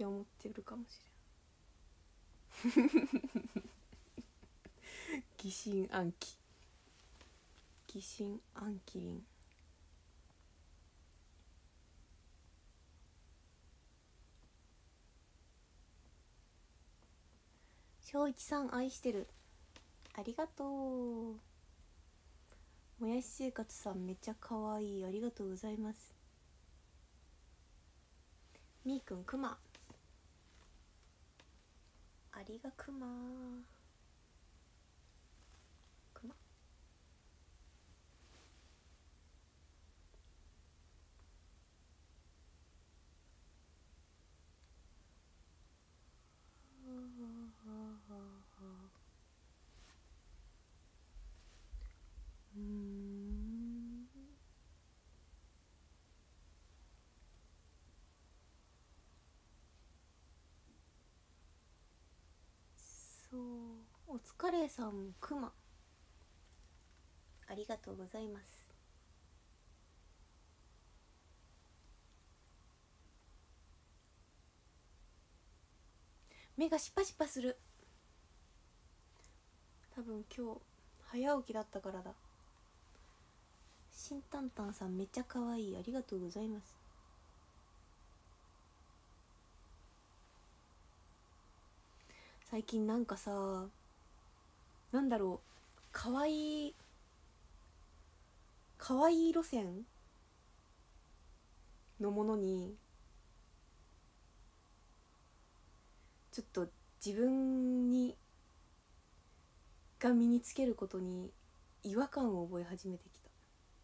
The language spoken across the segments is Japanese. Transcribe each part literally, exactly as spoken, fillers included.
って思ってるかもしれん疑心暗鬼疑心暗鬼りん。正一さん愛してる、ありがとう。もやし生活さんめっちゃかわいい、ありがとうございます。みーくんくま、ありがくまくま。うーん、そう、お疲れさんくま、ありがとうございます。目がシパシパする、多分今日早起きだったからだ。しんたんたんさんめっちゃかわいい、ありがとうございます。最近なんかさ、なんだろう、かわいいかわいい路線のものにちょっと自分にが身につけることに違和感を覚え始めてきた。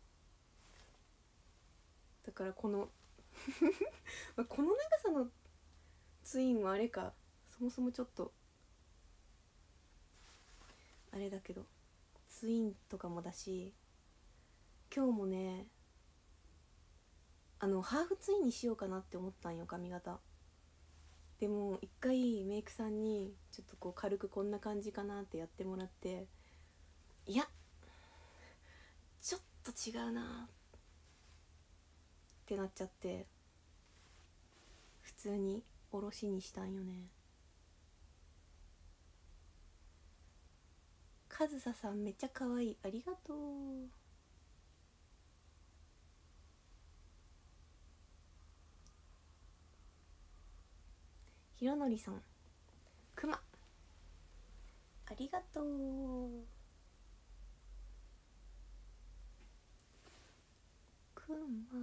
だからこのこの長さのツインはあれか、そもそもちょっとあれだけど、ツインとかもだし、今日もね、あのハーフツインにしようかなって思ったんよ、髪型。でも一回メイクさんにちょっとこう軽くこんな感じかなってやってもらって、いやちょっと違うなってなっちゃって、普通におろしにしたんよね。かずささんめっちゃ可愛い、ありがとう。ひろのりさんくま、ありがとう。くま、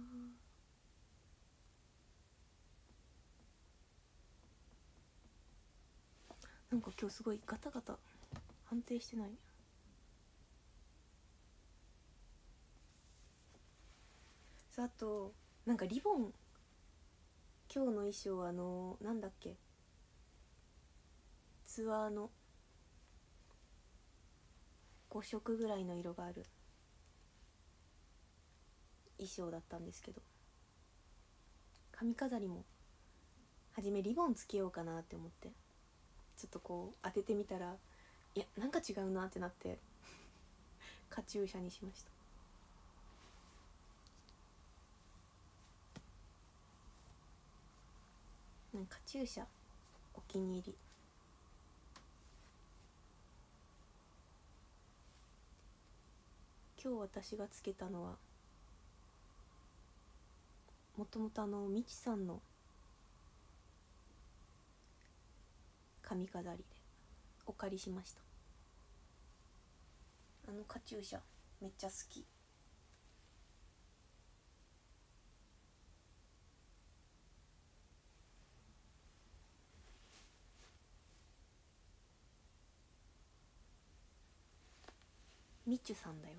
なんか今日すごいガタガタ安定してない。さあ、あとなんかリボン、今日の衣装はあのなんだっけ、ツアーのご色ぐらいの色がある衣装だったんですけど、髪飾りも初めリボンつけようかなって思ってちょっとこう当ててみたら、いやなんか違うなってなってカチューシャにしました。なんかカチューシャお気に入り。今日私がつけたのはもともとあのみちさんの髪飾りでお借りしました。あのカチューシャめっちゃ好き。みちゅさんだよ。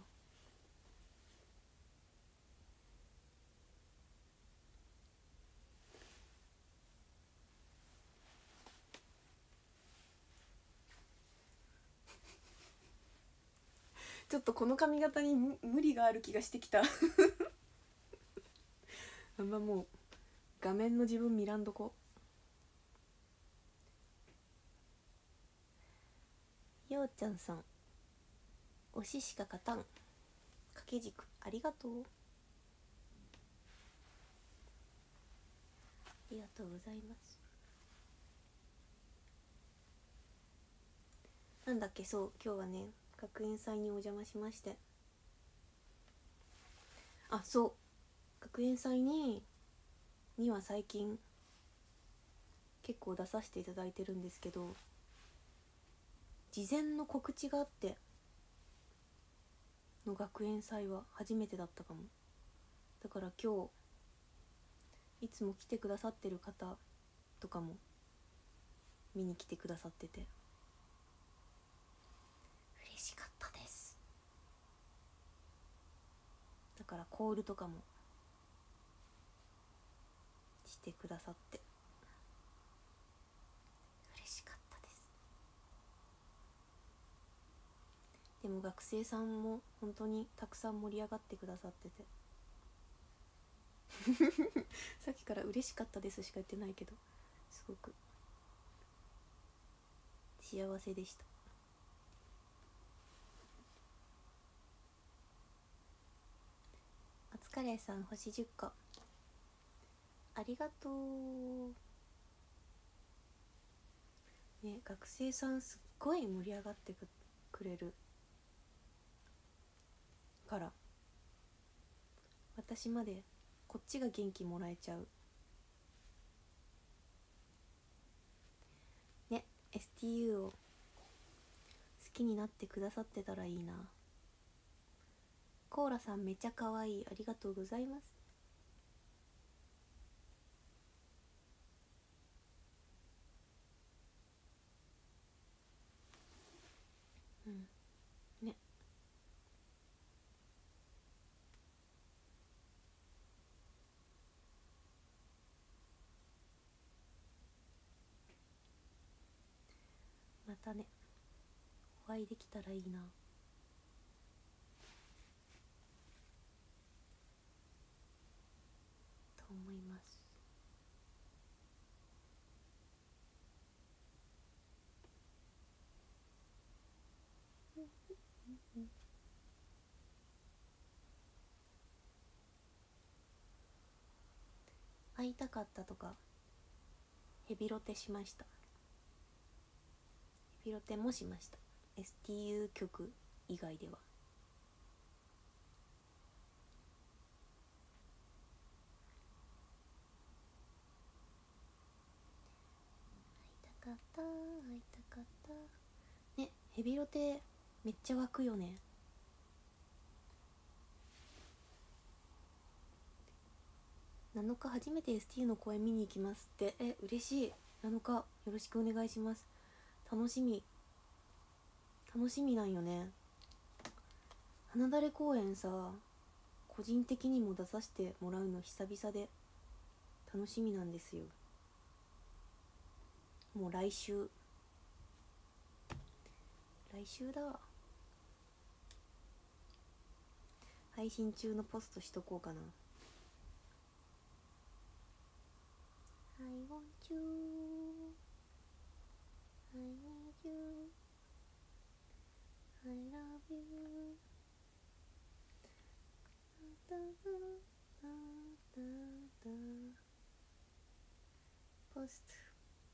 ちょっとこの髪型に無理がある気がしてきたあんまもう画面の自分見らんどこ。ようちゃんさん推ししか勝たん、掛け軸ありがとう。ありがとうございます。 なんだっけ、そう今日はね学園祭にお邪魔しまして、あそう学園祭にには最近結構出させていただいてるんですけど、事前の告知があっての学園祭は初めてだったかも。だから今日いつも来てくださってる方とかも見に来てくださってて嬉しかったです。だからコールとかもしてくださって嬉しかったです。でも学生さんも本当にたくさん盛り上がってくださっててさっきから嬉しかったですしか言ってないけど、すごく幸せでした。お疲れさん星じゅっこありがとうね。学生さんすっごい盛り上がってくくれるから私までこっちが元気もらえちゃうね。 エスティーユー を好きになってくださってたらいいな。コーラさんめちゃ可愛い、ありがとうございます。うんね。またねお会いできたらいいなと思います。会いたかったとかヘビロテしました。ヘビロテもしました。 エスティーユー 曲以外では。会いたかった会いたかったね。ヘビロテめっちゃ湧くよね。なのか初めて エスティーユー の公演見に行きますって。え嬉しい。なのかよろしくお願いします。楽しみ楽しみなんよね。花だれ公演さ個人的にも出させてもらうの久々で楽しみなんですよ。もう来週来週だ。配信中のポストしとこうかな。 I want you I need you I love you だだだだだポスト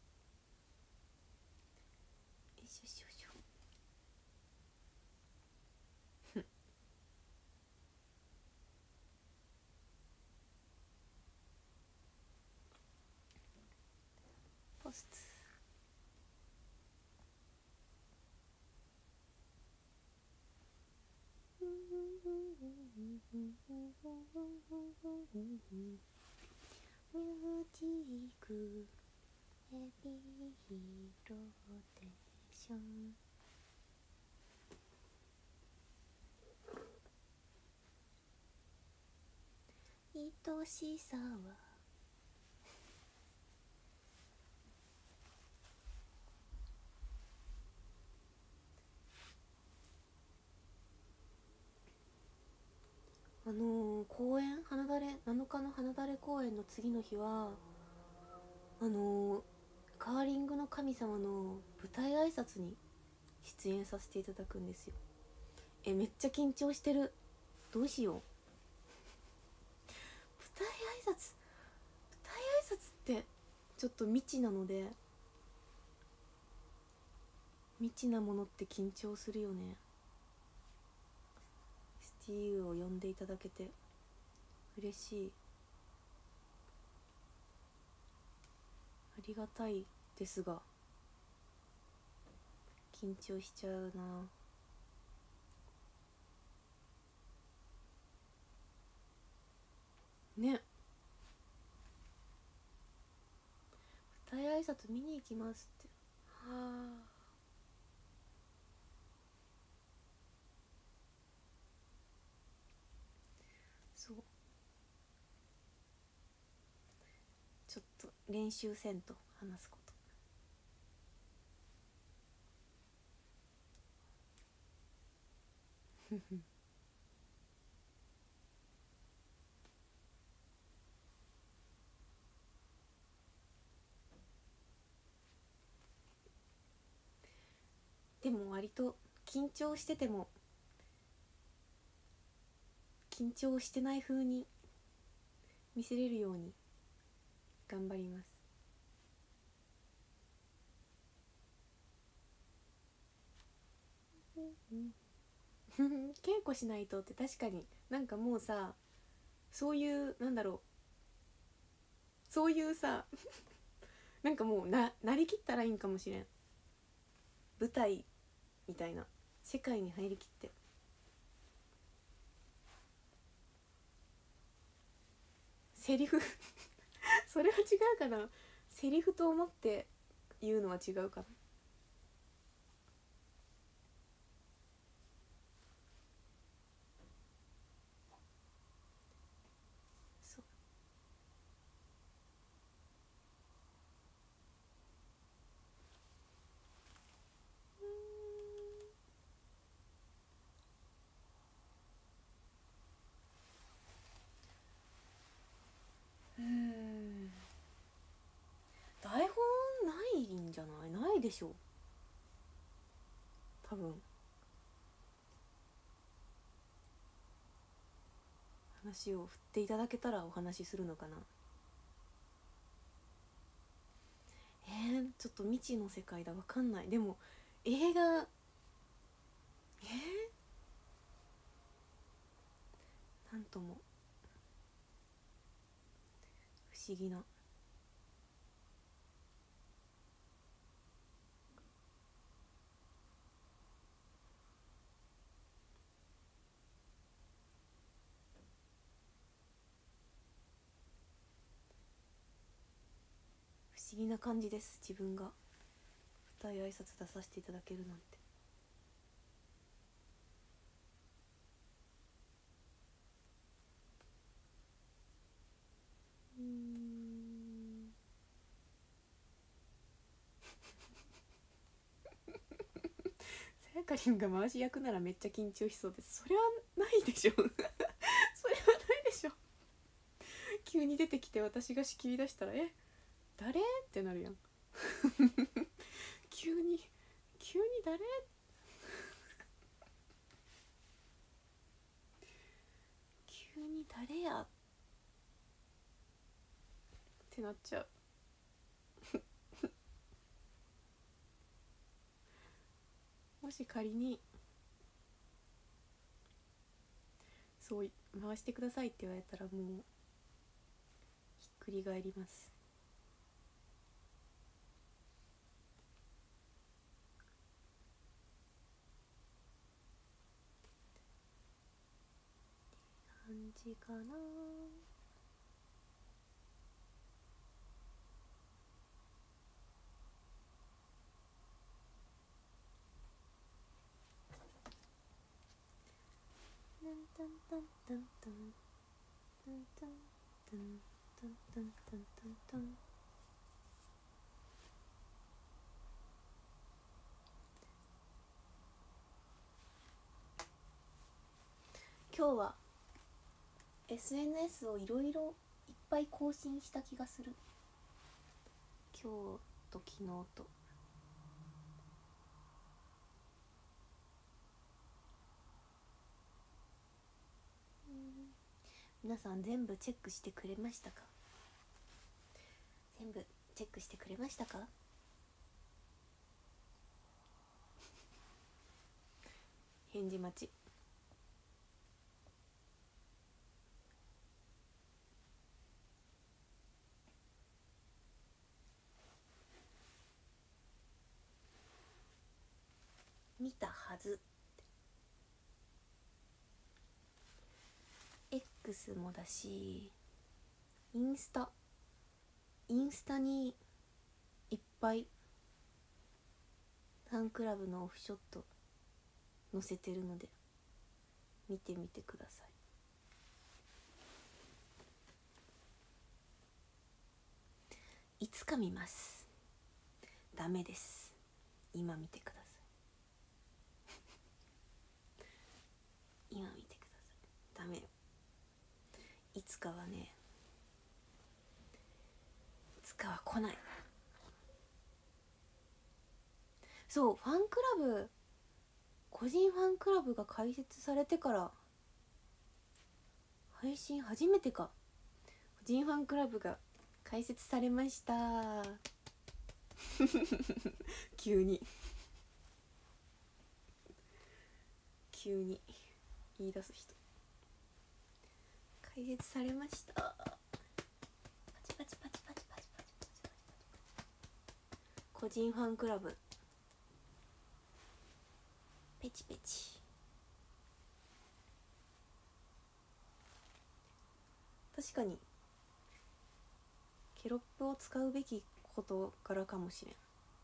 よいしょしょしょポストミュージックヘビーローテーション愛しさはあのー、公演花だれなのかの花だれ公演の次の日はあのー、カーリングの神様の舞台挨拶に出演させていただくんですよ。えめっちゃ緊張してる。どうしよう。舞台挨拶舞台挨拶ってちょっと未知なので未知なものって緊張するよね。スティーユを呼んでいただけて嬉しい。ありがたいですが緊張しちゃうな。ね。舞台挨拶見に行きますって。はあ。そう。ちょっと練習せんと話すこと。ふふ。でも割と緊張してても緊張してない風に見せれるように頑張ります。稽古しないとって確かになんかもうさ、そういうなんだろう、そういうさなんかもうななりきったらいいんかもしれん。舞台みたいな世界に入りきってセリフそれは違うかな。セリフと思って言うのは違うかな。そう。うーん、台本ないんじゃない？ないでしょ多分。話を振っていただけたらお話しするのかな。えー、ちょっと未知の世界だ、わかんない。でも映画、えー、なんとも不思議な。不思議な感じです。自分が舞台挨拶出させていただけるなんて。うーんさやかりんが回し役ならめっちゃ緊張しそうです。それはないでしょそれはないでしょ。急に出てきて私が仕切り出したらえ誰ってなるやん急に急に誰急に誰やってなっちゃうもし仮にそう回してくださいって言われたらもうひっくり返ります。感じかな。タンタンタンタンタンタンタンタンタンタンタンタンタン。今日は エスエヌエス をいろいろいっぱい更新した気がする。今日と昨日と。皆さん全部チェックしてくれましたか？全部チェックしてくれましたか？ 返事待ち。見たはず。 X もだし、インスタインスタにいっぱいファンクラブのオフショット載せてるので見てみてください。いつか見ます。ダメです。今見てください。今見てください。ダメよ。いつかはね、いつかは来ない。そう、ファンクラブ、個人ファンクラブが開設されてから配信初めてか。個人ファンクラブが開設されました急に急に言い出す人。開設されました。パチパチパチパチパチパチパチパチパチ。個人ファンクラブペチペチ。確かにケロップを使うべきことからかもしれん。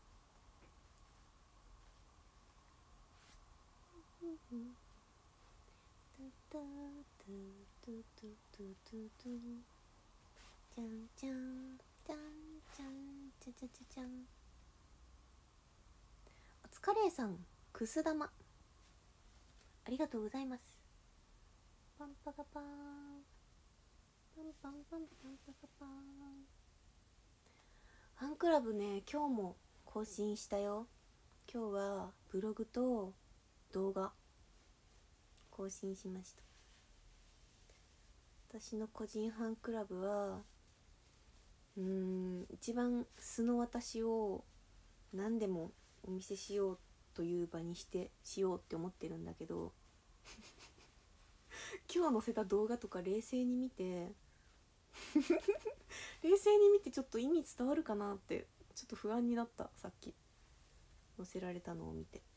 じゃんじゃんじゃんじゃんじゃじゃじゃじゃん。お疲れさん、くす玉ありがとうございます。パンパカパーンパンパンパンパンパカパーン。ファンクラブね、今日も更新したよ。今日はブログと動画更新しました。私の個人ファンクラブはうーん一番素の私を何でもお見せしようという場にしてしようって思ってるんだけど今日載せた動画とか冷静に見て冷静に見てちょっと意味伝わるかなってちょっと不安になった。さっき載せられたのを見て。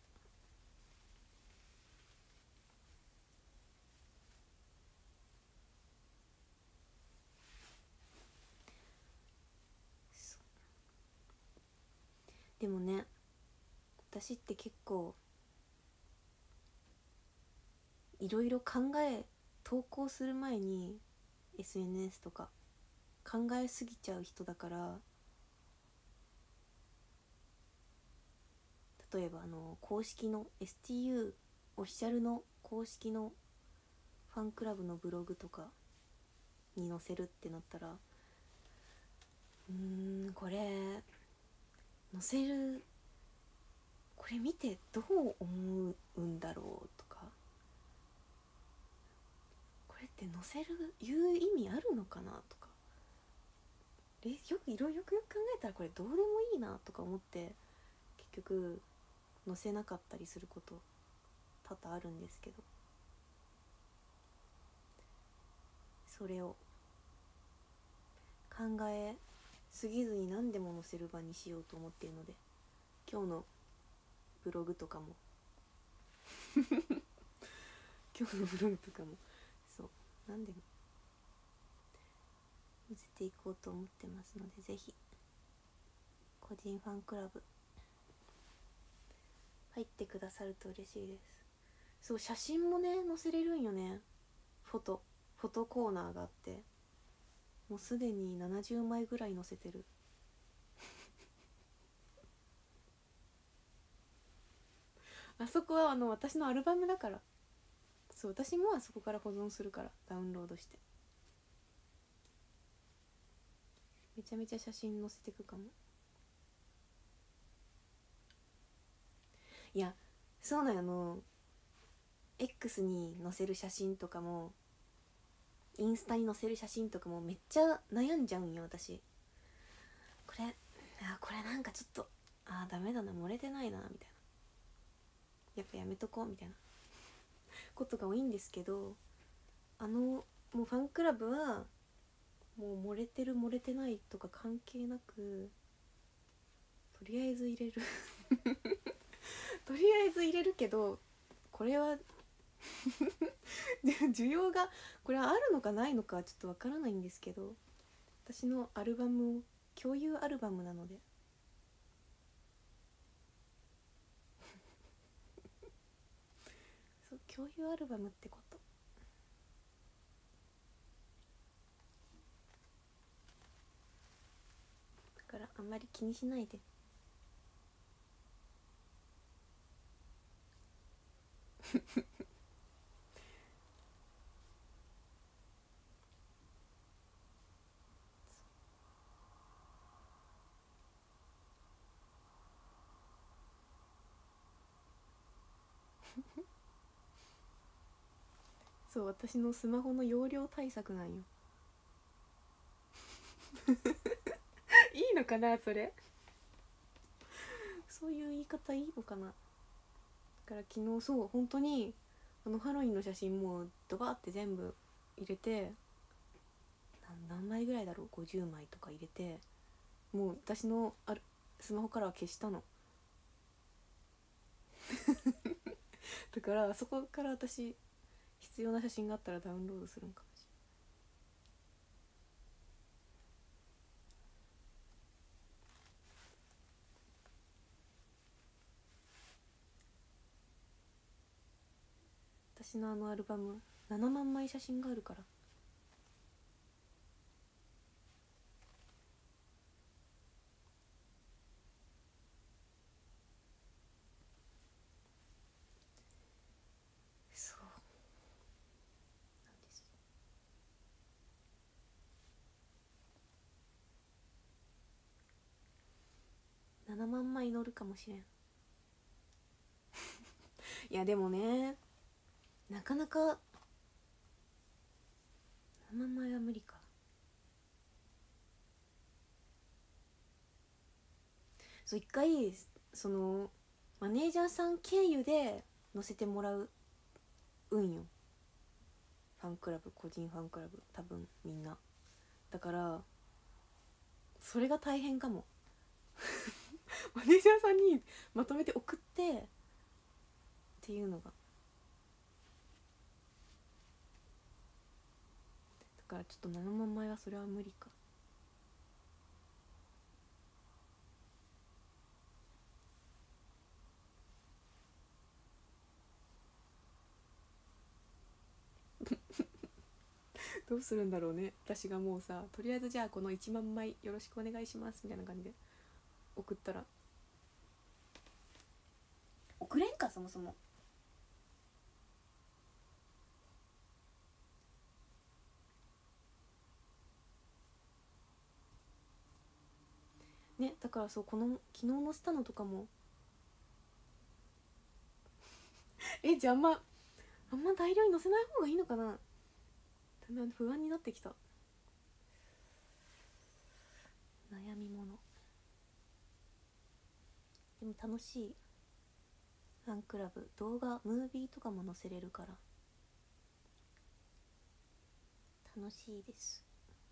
でもね、私って結構いろいろ考え投稿する前に エスエヌエス とか考えすぎちゃう人だから、例えばあの公式の エスティーユー オフィシャルの公式のファンクラブのブログとかに載せるってなったら、うーんこれ載せる、これ見てどう思うんだろうとか、これって載せる言う意味あるのかなとか、よくいろいろよくよく考えたらこれどうでもいいなとか思って結局載せなかったりすること多々あるんですけど、それを考えすぎずに何でも載せる場にしようと思っているので、今日のブログとかも今日のブログとかもそう何でも載せていこうと思ってますので、ぜひ個人ファンクラブ入ってくださると嬉しいです。そう、写真もね載せれるんよね。フォトフォトコーナーがあって、もうすでにななじゅうまいぐらい載せてるあそこはあの私のアルバムだから、そう私もあそこから保存するから、ダウンロードしてめちゃめちゃ写真載せてくかも。いやそうなんや、あの X に載せる写真とかもインスタに載せる写真とかもめっちゃ悩んじゃうんよ私。これあこれなんかちょっとあーダメだな、漏れてないなみたいな、やっぱやめとこうみたいなことが多いんですけど、あのもうファンクラブはもう漏れてる漏れてないとか関係なくとりあえず入れるとりあえず入れるけど、これは需要がこれはあるのかないのかはちょっとわからないんですけど、私のアルバムを共有アルバムなのでそう共有アルバムってこと。だからあんまり気にしないで。そう、私のスマホの容量対策なんよいいのかなそれそういう言い方いいのかな。だから昨日そう本当にあのハロウィンの写真もうドバーって全部入れて、何枚ぐらいだろう、ごじゅうまいとか入れて、もう私のあるスマホからは消したのだからそこから私必要な写真があったらダウンロードするんかもしれない。私のあのアルバムななまんまい写真があるから。そうなんです。ななまんまい乗るかもしれんいやでもね、なかなかななまんまいは無理か。そう一回そのマネージャーさん経由で載せてもらう運よ、ファンクラブ、個人ファンクラブ多分みんな。だからそれが大変かもマネージャーさんにまとめて送ってっていうのが、だからちょっとななまんまいはそれは無理か。どうするんだろうね。私がもうさ、とりあえずじゃあこのいちまんまいよろしくお願いしますみたいな感じで送ったら、送れんかそもそも。ね、だからそうこの昨日のスタノとかもえじゃああんまあんま大量に載せない方がいいのかな。だんだん不安になってきた。悩みもの。でも楽しい。ファンクラブ動画ムービーとかも載せれるから楽しいです。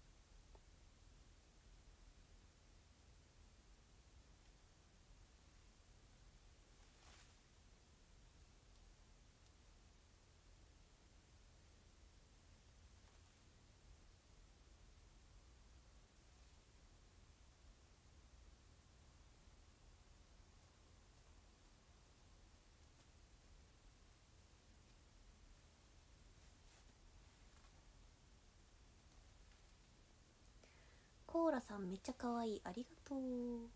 コーラさんめっちゃ可愛い、ありがとう。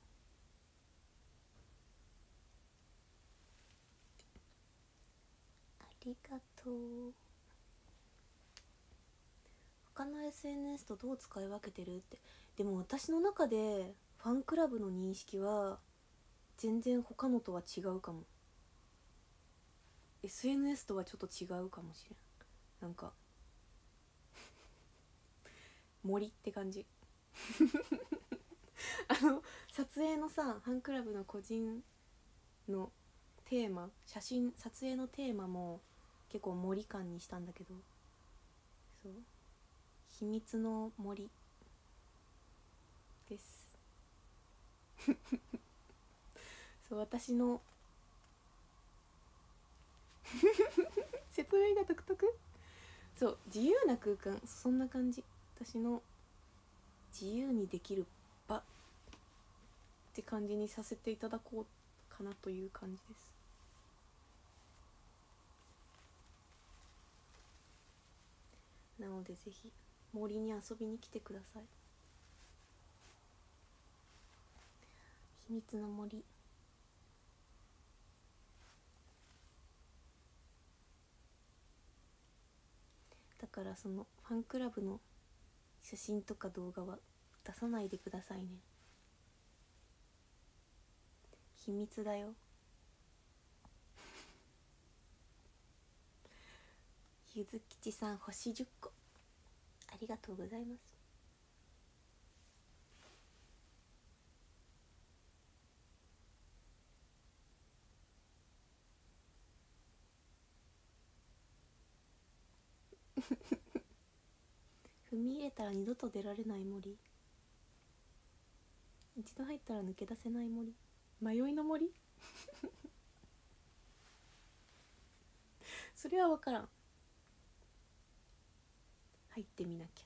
ありがとう。他の エスエヌエス とどう使い分けてるって。でも私の中でファンクラブの認識は全然他のとは違うかも。 エスエヌエス とはちょっと違うかもしれん。なんか森って感じあの撮影のさ、ファンクラブの個人のテーマ、写真撮影のテーマも結構森感にしたんだけど、そう秘密の森ですそう私の説明が独特。そう自由な空間、そんな感じ。私の自由にできる場って感じにさせていただこうかなという感じです。なのでぜひ森に遊びに来てください。秘密の森。だからそのファンクラブの写真とか動画は出さないでくださいね。秘密だよゆずきちさん星じゅっこありがとうございます。踏み入れたら二度と出られない森。一度入ったら抜け出せない森。迷いの森それは分からん。入ってみなきゃ。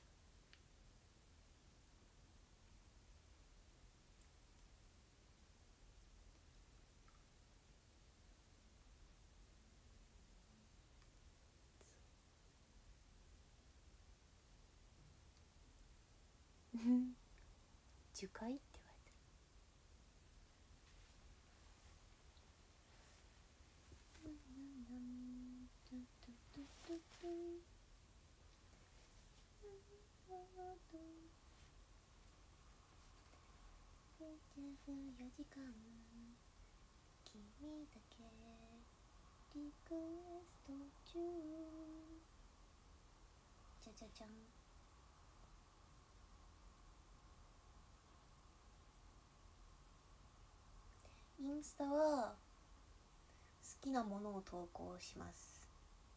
樹海って言われてる。よじかん君だけリクエスト中。じゃじゃじゃん。インスタは好きなものを投稿します。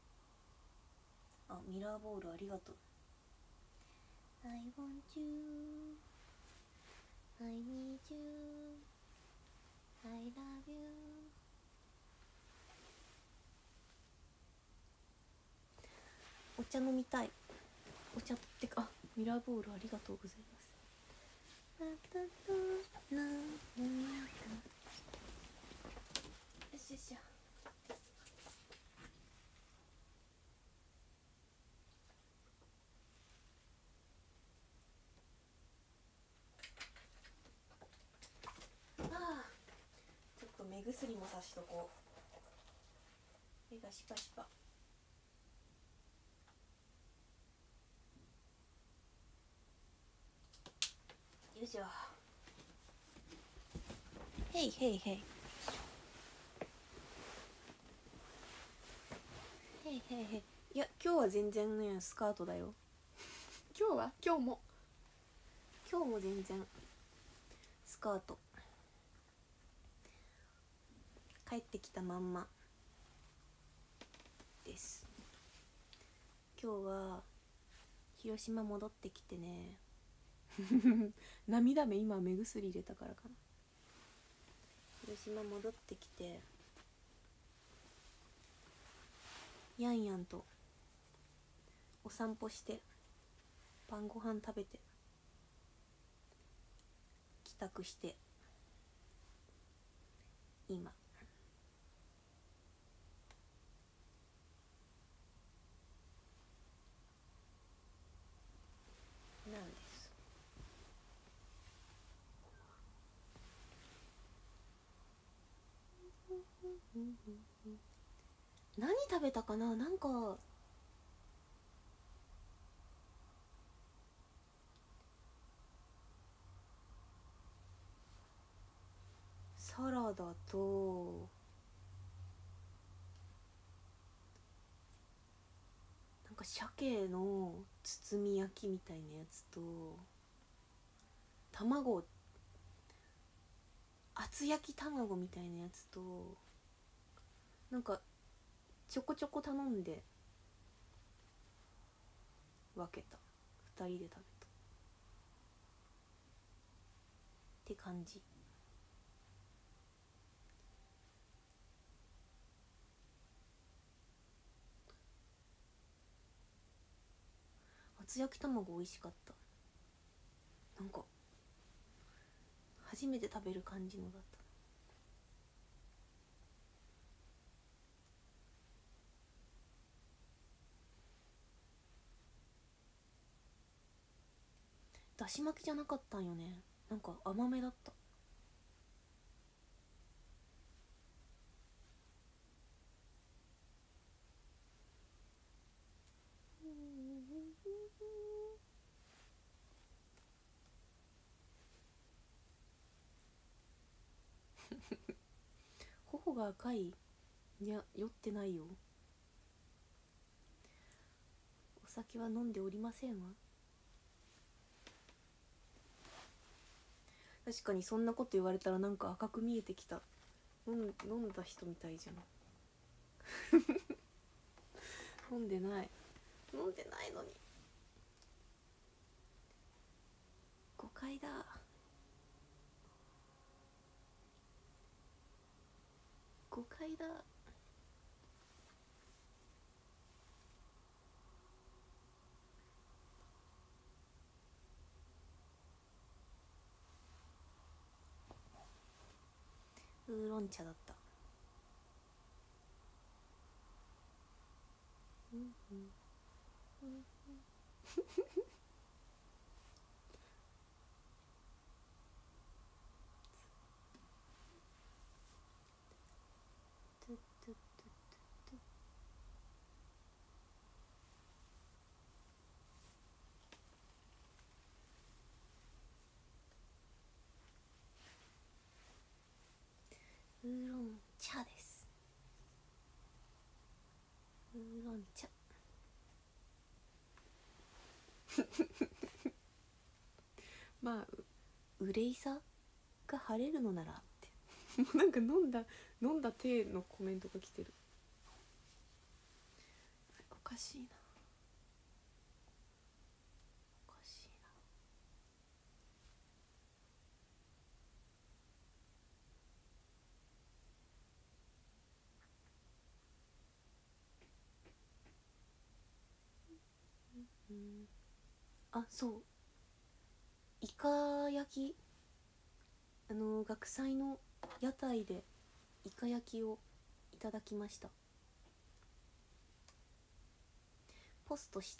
あ、ミラーボールありがとう。 I want you I need you I love you。 お茶飲みたい。お茶ってか、あ、ミラーボールありがとうございます。よしよしよ。ああ、ちょっと目薬もさしとこう。目がシパシパ。よいしょ。へいへいへいへいへいへい。いや、今日は全然ねスカートだよ。今日は今日も今日も全然スカート。帰ってきたまんまです。今日は広島戻ってきてね涙目、今目薬入れたからかな。広島戻ってきてやんやんとお散歩して晩ご飯食べて帰宅して今なんです。何食べたかな。なんかサラダとなんか鮭の包み焼きみたいなやつと卵、厚焼き卵みたいなやつとなんかちょこちょこ頼んで分けた。ふたりで食べたって感じ。厚焼き卵美味しかった。なんか初めて食べる感じのだった。だし巻きじゃなかったんよね。なんか甘めだった。頬が赤い？いや、酔ってないよ。お酒は飲んでおりませんわ。確かにそんなこと言われたらなんか赤く見えてきた。飲ん、飲んだ人みたいじゃん。飲んでない。飲んでないのに。誤解だ。誤解だ。ウーロン茶だった。うんうんうんうん。ウーロン茶です。ウーロン茶。まあうれいさが晴れるのならってなんか飲んだ飲んだ体のコメントが来てる。おかしいな、おかしいな。うん、あ、そう、イカ焼き、あの学祭の屋台でイカ焼きをいただきました。ポストした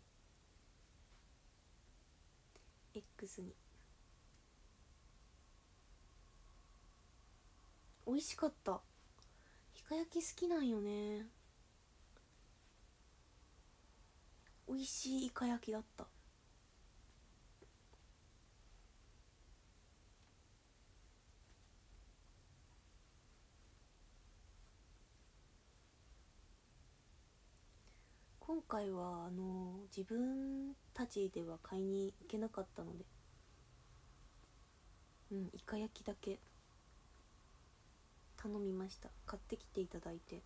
X に。美味しかった。イカ焼き好きなんよね。美味しいイカ焼きだった。今回はあの自分たちでは買いに行けなかったので、うんイカ焼きだけ頼みました。買ってきていただいて。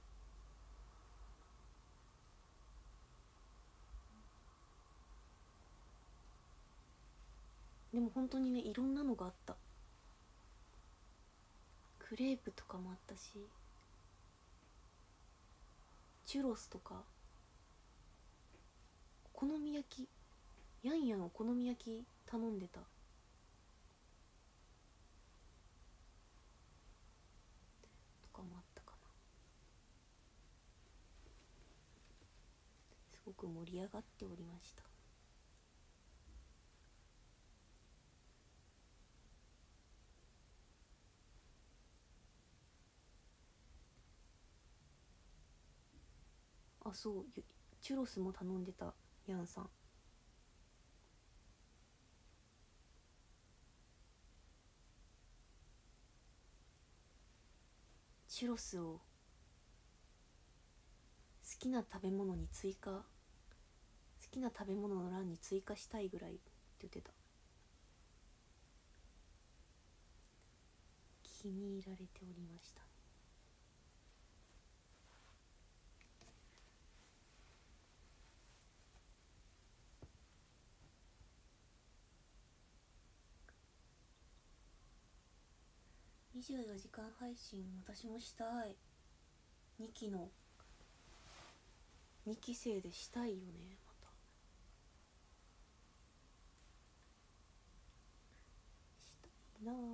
でも本当にね、いろんなのがあった。クレープとかもあったし、チュロスとか、お好み焼き、やんやんお好み焼き頼んでた。とかもあったかな。すごく盛り上がっておりました。あ、そう、チュロスも頼んでた、ヤンさん。チュロスを好きな食べ物に追加、好きな食べ物の欄に追加したいぐらいって言ってた。気に入られておりました。 にじゅうよじかん配信私もしたい。にきのにき生でしたいよね。またしたいなあ。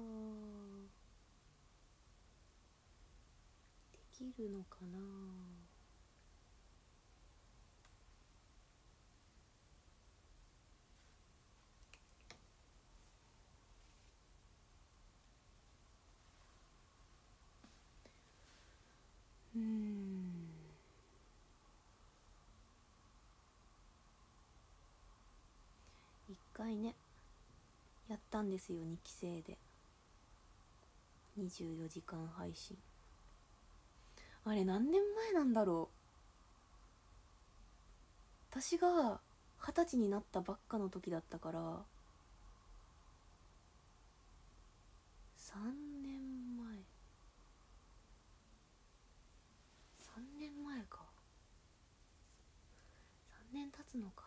できるのかな。うーん一回ねやったんですよ、にき生でにじゅうよじかん配信。あれ何年前なんだろう。私が二十歳になったばっかの時だったから、さんねんまえさんねんまえか。さんねん経つのか。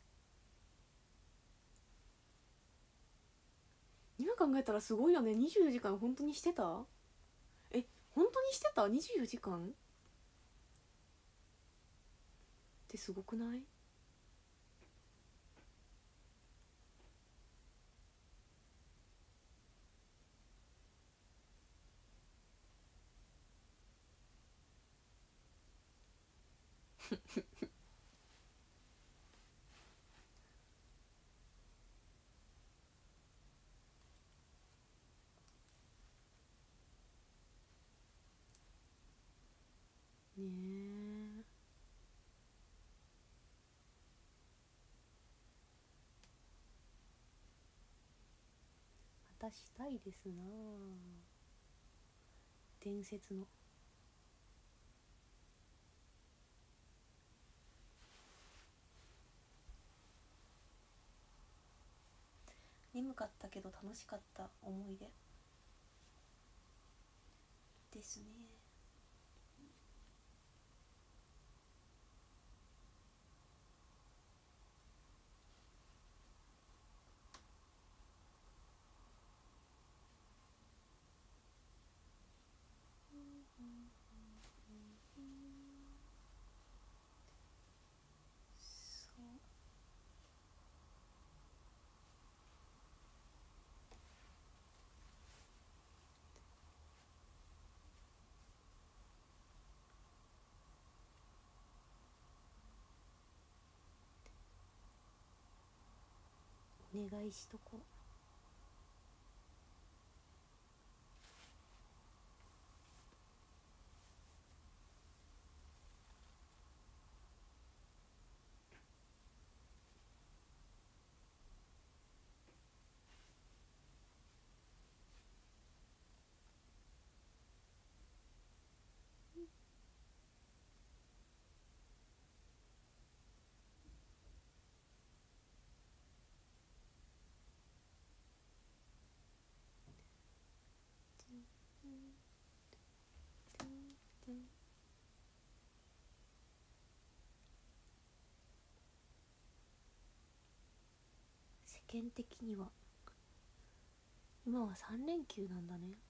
今考えたらすごいよね。にじゅうよじかん本当にしてた？え、本当にしてた？ にじゅうよ 時間ってすごくない？ねえ、またしたいですな。伝説の眠かったけど楽しかった思い出ですね。そう、お願いしとこう。世間的には今はさん連休なんだね。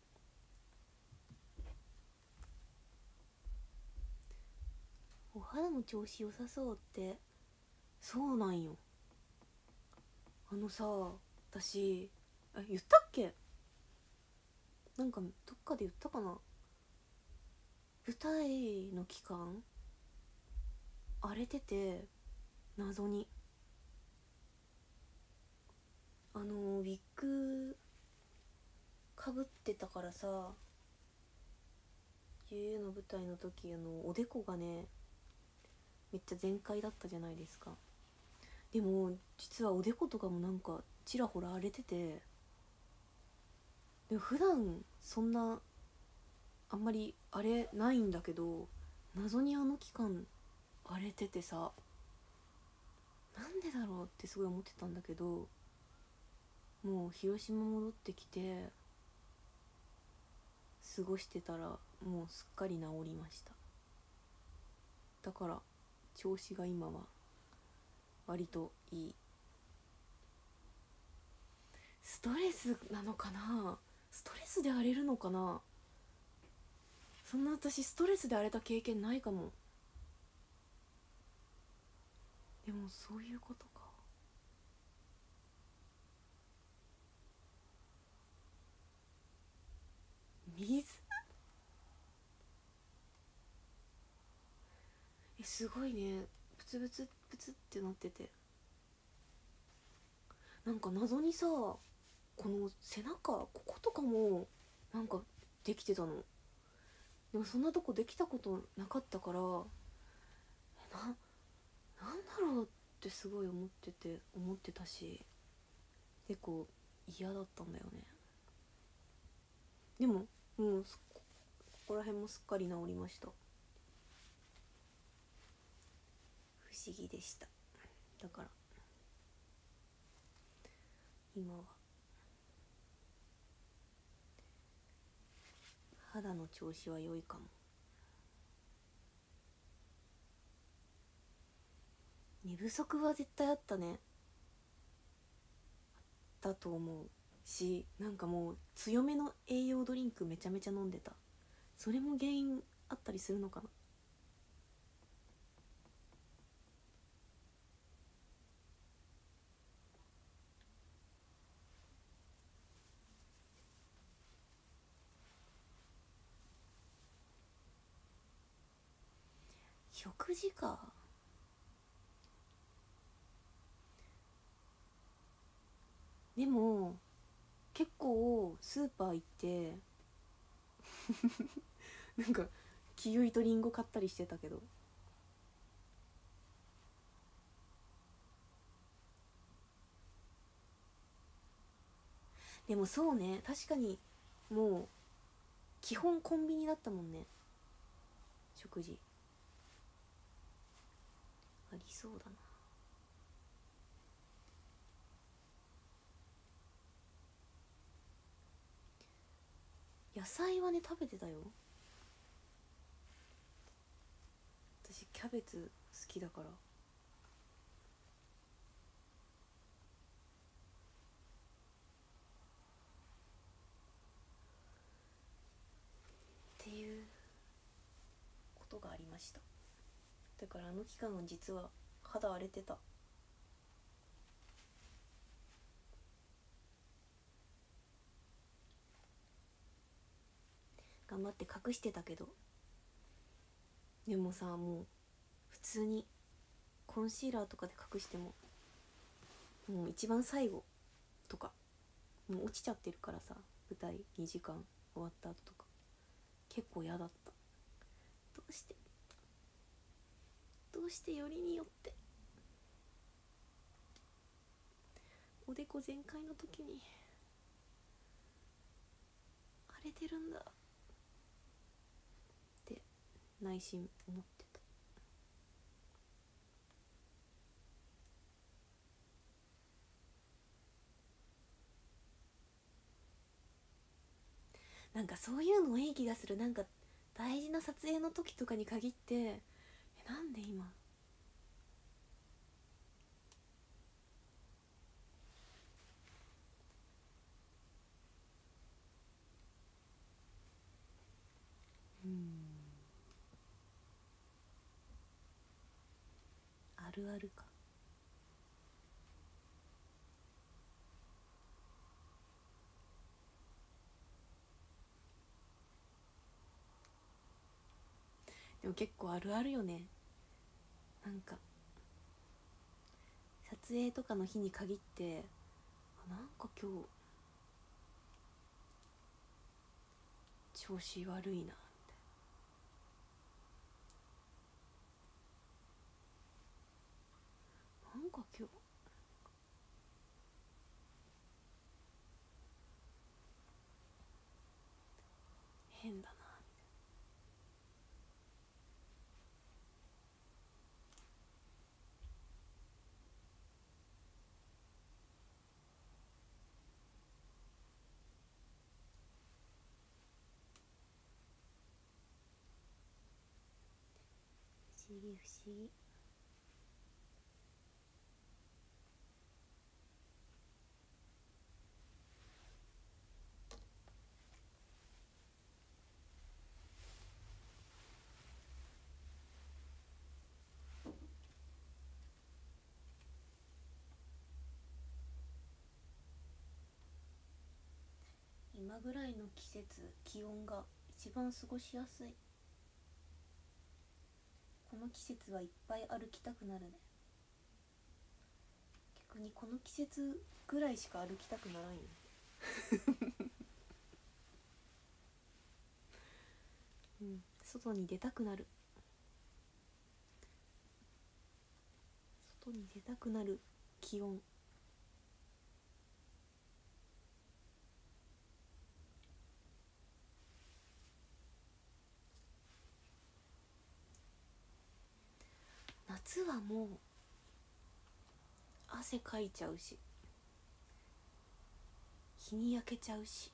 お肌の調子良さそうって。そうなんよ。あのさ、私え言ったっけ？なんかどっかで言ったかな。舞台の期間荒れてて、謎にあのウィッグかぶってたからさ、 ユーユー の舞台の時、あのおでこがねめっちゃ全開だったじゃないですか。でも実はおでことかもなんかちらほら荒れてて、でも普段そんなあんまり荒れないんだけど、謎にあの期間荒れててさ、なんでだろうってすごい思ってたんだけど、もう広島戻ってきて過ごしてたらもうすっかり治りました。だから調子が今は割といい。ストレスなのかな。ストレススで荒れるのかな。そんな私ストレスで荒れた経験ないかも。でもそういうことか。水えすごいね。ブツブツブツってなってて、なんか謎にさ、この背中こことかもなんかできてたの。でもそんなとこできたことなかったから、えななんだろうってすごい思ってて思ってたし、結構嫌だったんだよね。でももうここら辺もすっかり治りました。不思議でした。だから今は肌の調子は良いかも。寝不足は絶対あったね。だと思うし、なんかもう強めの栄養ドリンクめちゃめちゃ飲んでた。それも原因あったりするのかな。食事か。でも結構スーパー行ってなんかキウイとリンゴ買ったりしてたけど、でもそうね、確かにもう基本コンビニだったもんね、食事。ありそうだな。野菜はね食べてたよ。私キャベツ好きだから。っていうことがありました。だからあの期間は実は肌荒れてた。頑張って隠してたけど、でもさ、もう普通にコンシーラーとかで隠してももう一番最後とかもう落ちちゃってるからさ、舞台にじかん終わった後とか結構嫌だった。どうしてどうしてよりによっておでこ全開の時に荒れてるんだって内心思ってた。なんかそういうのいい気がする。なんか大事な撮影の時とかに限って、えなんで今うーんあるあるか。でも結構あるあるよね。なんか撮影とかの日に限って、あなんか今日調子悪いなみたいな、なんか今日変だな。不思議不思議。 今ぐらいの季節気温が一番過ごしやすい。この季節はいっぱい歩きたくなるね。逆にこの季節ぐらいしか歩きたくならんようん、外に出たくなる。外に出たくなる気温。夏はもう汗かいちゃうし日に焼けちゃうし、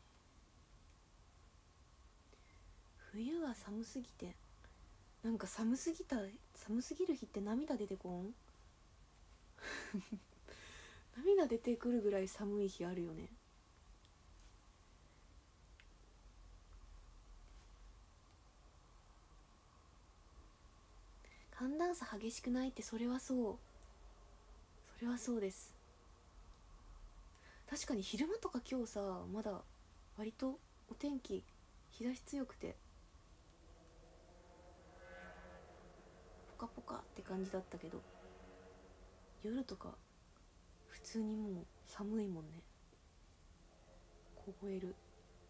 冬は寒すぎて、なんか寒すぎた寒すぎる日って涙出てこん涙出てくるぐらい寒い日あるよね。寒暖差激しくないって、それはそうそれはそうです。確かに昼間とか今日さ、まだ割とお天気日差し強くてポカポカって感じだったけど、夜とか普通にもう寒いもんね。凍える。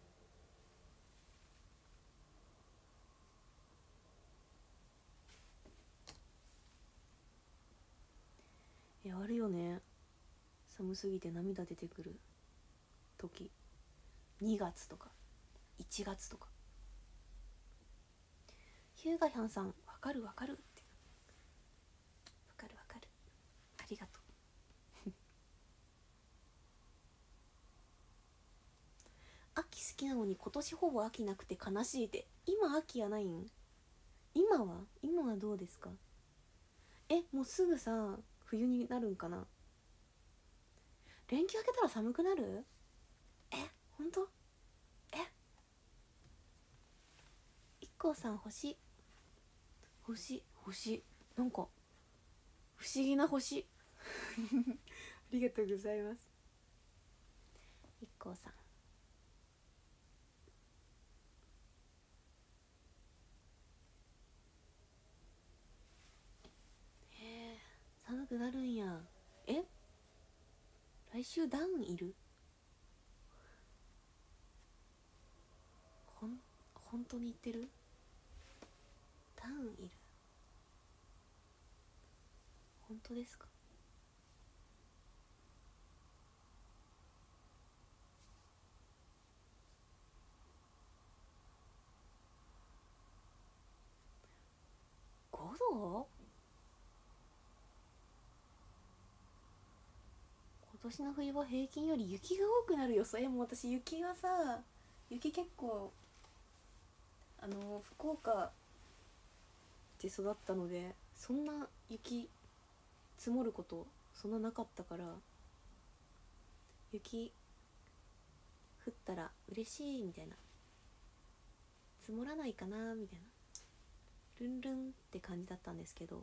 え、あるよね、寒すぎて涙出てくる時。にがつとかいちがつとか。ヒューガヒャンさん、わかるわかるって、わかるわかる、ありがとう秋好きなのに今年ほぼ秋なくて悲しいって。今秋やないん？今は今はどうですか？え、もうすぐさ冬になるんかな。連休明けたら寒くなる？え、ほんと？え、いっこうさん星星星、なんか不思議な星ありがとうございます。いっこうさん、へえ、寒くなるんや。え、来週ダウンいる？ほん本当に言ってる？ダウンいる？本当ですか？ごど？今年の冬は平均より雪が多くなる予想。え、もう私雪がさ、雪結構あの福岡で育ったので、そんな雪積もることそんななかったから、雪降ったら嬉しいみたいな、積もらないかなみたいな、ルンルンって感じだったんですけど、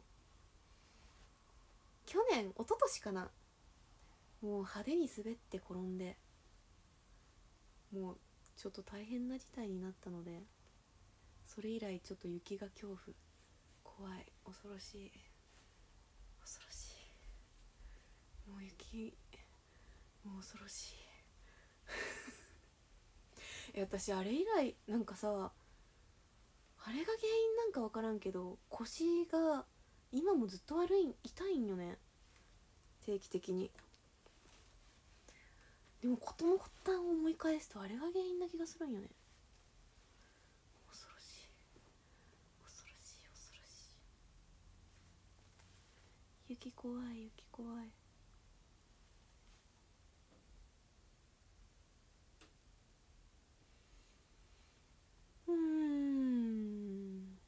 去年一昨年かな、もう派手に滑って転んで、もうちょっと大変な事態になったので、それ以来ちょっと雪が恐怖、怖い、恐ろしい、恐ろしい、もう雪もう恐ろしいえ、私あれ以来なんかさ、あれが原因なんか分からんけど、腰が今もずっと悪い、痛いんよね、定期的に。でも事の発端を思い返すと、あれが原因な気がするんよね。恐ろしい恐ろしい恐ろしい。雪怖い、雪怖い。うーん、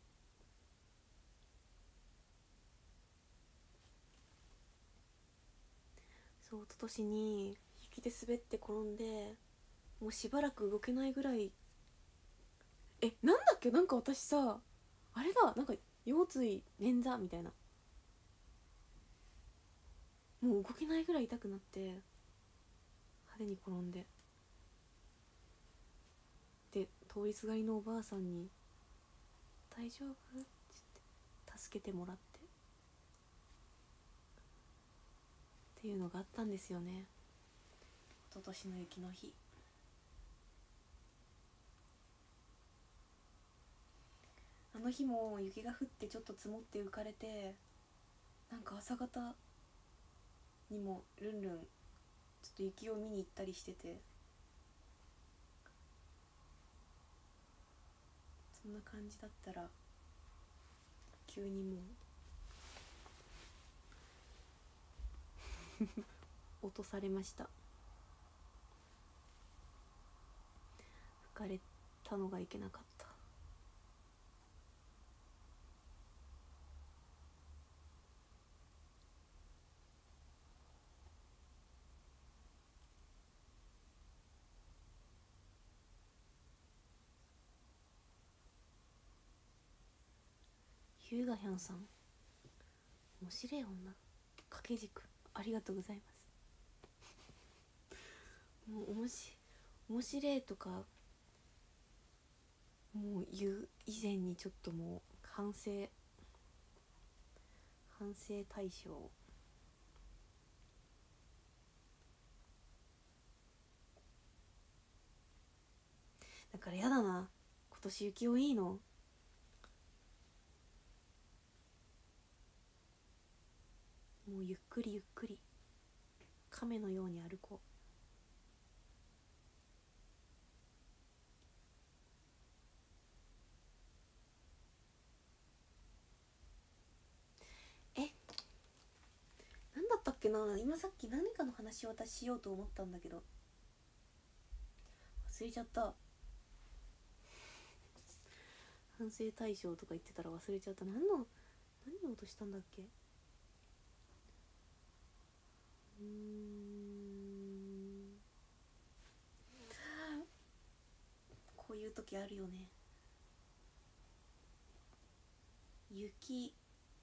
そう、一昨年に雪で滑って転んで、もうしばらく動けないぐらい。え、なんだっけ、なんか私さ、あれだ、なんか腰椎捻挫みたいな、もう動けないぐらい痛くなって派手に転んで、 通りすがりのおばあさんに「大丈夫?」って言って助けてもらってっていうのがあったんですよね、一昨年の雪の日。あの日も雪が降ってちょっと積もって浮かれて、なんか朝方にもルンルンちょっと雪を見に行ったりしてて、そんな感じだったら急にもう落とされました。吹かれたのがいけなかった。ヒューガヒャンさん、面白い女掛け軸ありがとうございます。もうおもし面白いとかもう言う以前にちょっともう反省反省対象。だからやだな、今年雪多いの。もうゆっくりゆっくり亀のように歩こう。え、なんだったっけな、今さっき何かの話を私しようと思ったんだけど忘れちゃった。反省対象とか言ってたら忘れちゃった。何の何を落としたんだっけ。うーん、こういう時あるよね。雪、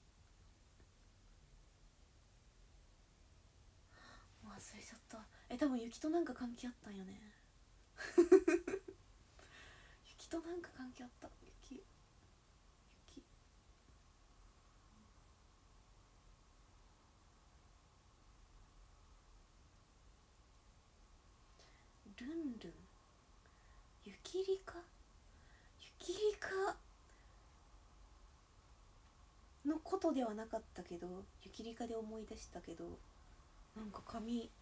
もう忘れちゃった。え、多分雪となんか関係あったんよね雪となんか関係あった。雪雪ルンルン、雪リカ、雪リカのことではなかったけど、雪リカで思い出したけど、なんか髪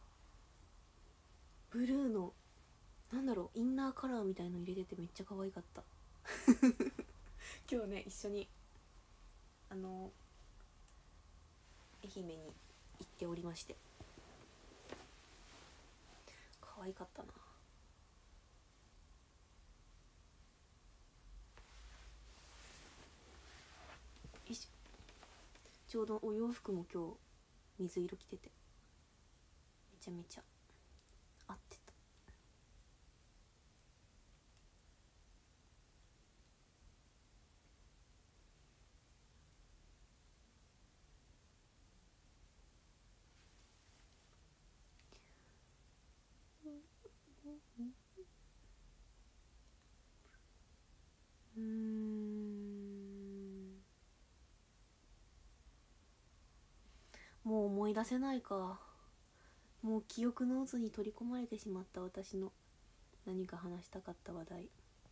ブルーのなんだろうインナーカラーみたいの入れててめっちゃ可愛かった今日ね一緒にあの愛媛に行っておりまして、可愛かったな。よいしょ。ちょうどお洋服も今日水色着ててめちゃめちゃ合ってた。うーん、もう思い出せないか。もう記憶の渦に取り込まれてしまった私の何か話したかった話題。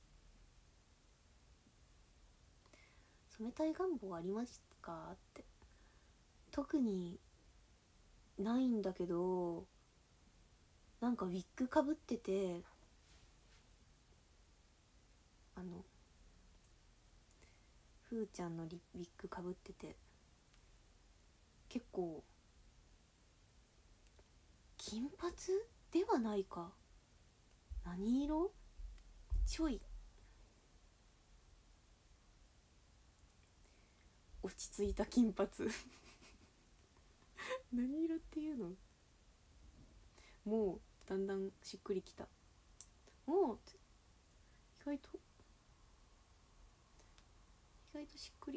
染めたい願望ありますかって。特にないんだけど、なんかウィッグかぶってて、あのふーちゃんのリウィッグかぶってて、結構金髪ではないか、何色、ちょい落ち着いた金髪何色っていうの、もうだんだんしっくりきた。もう意外と意外としっくり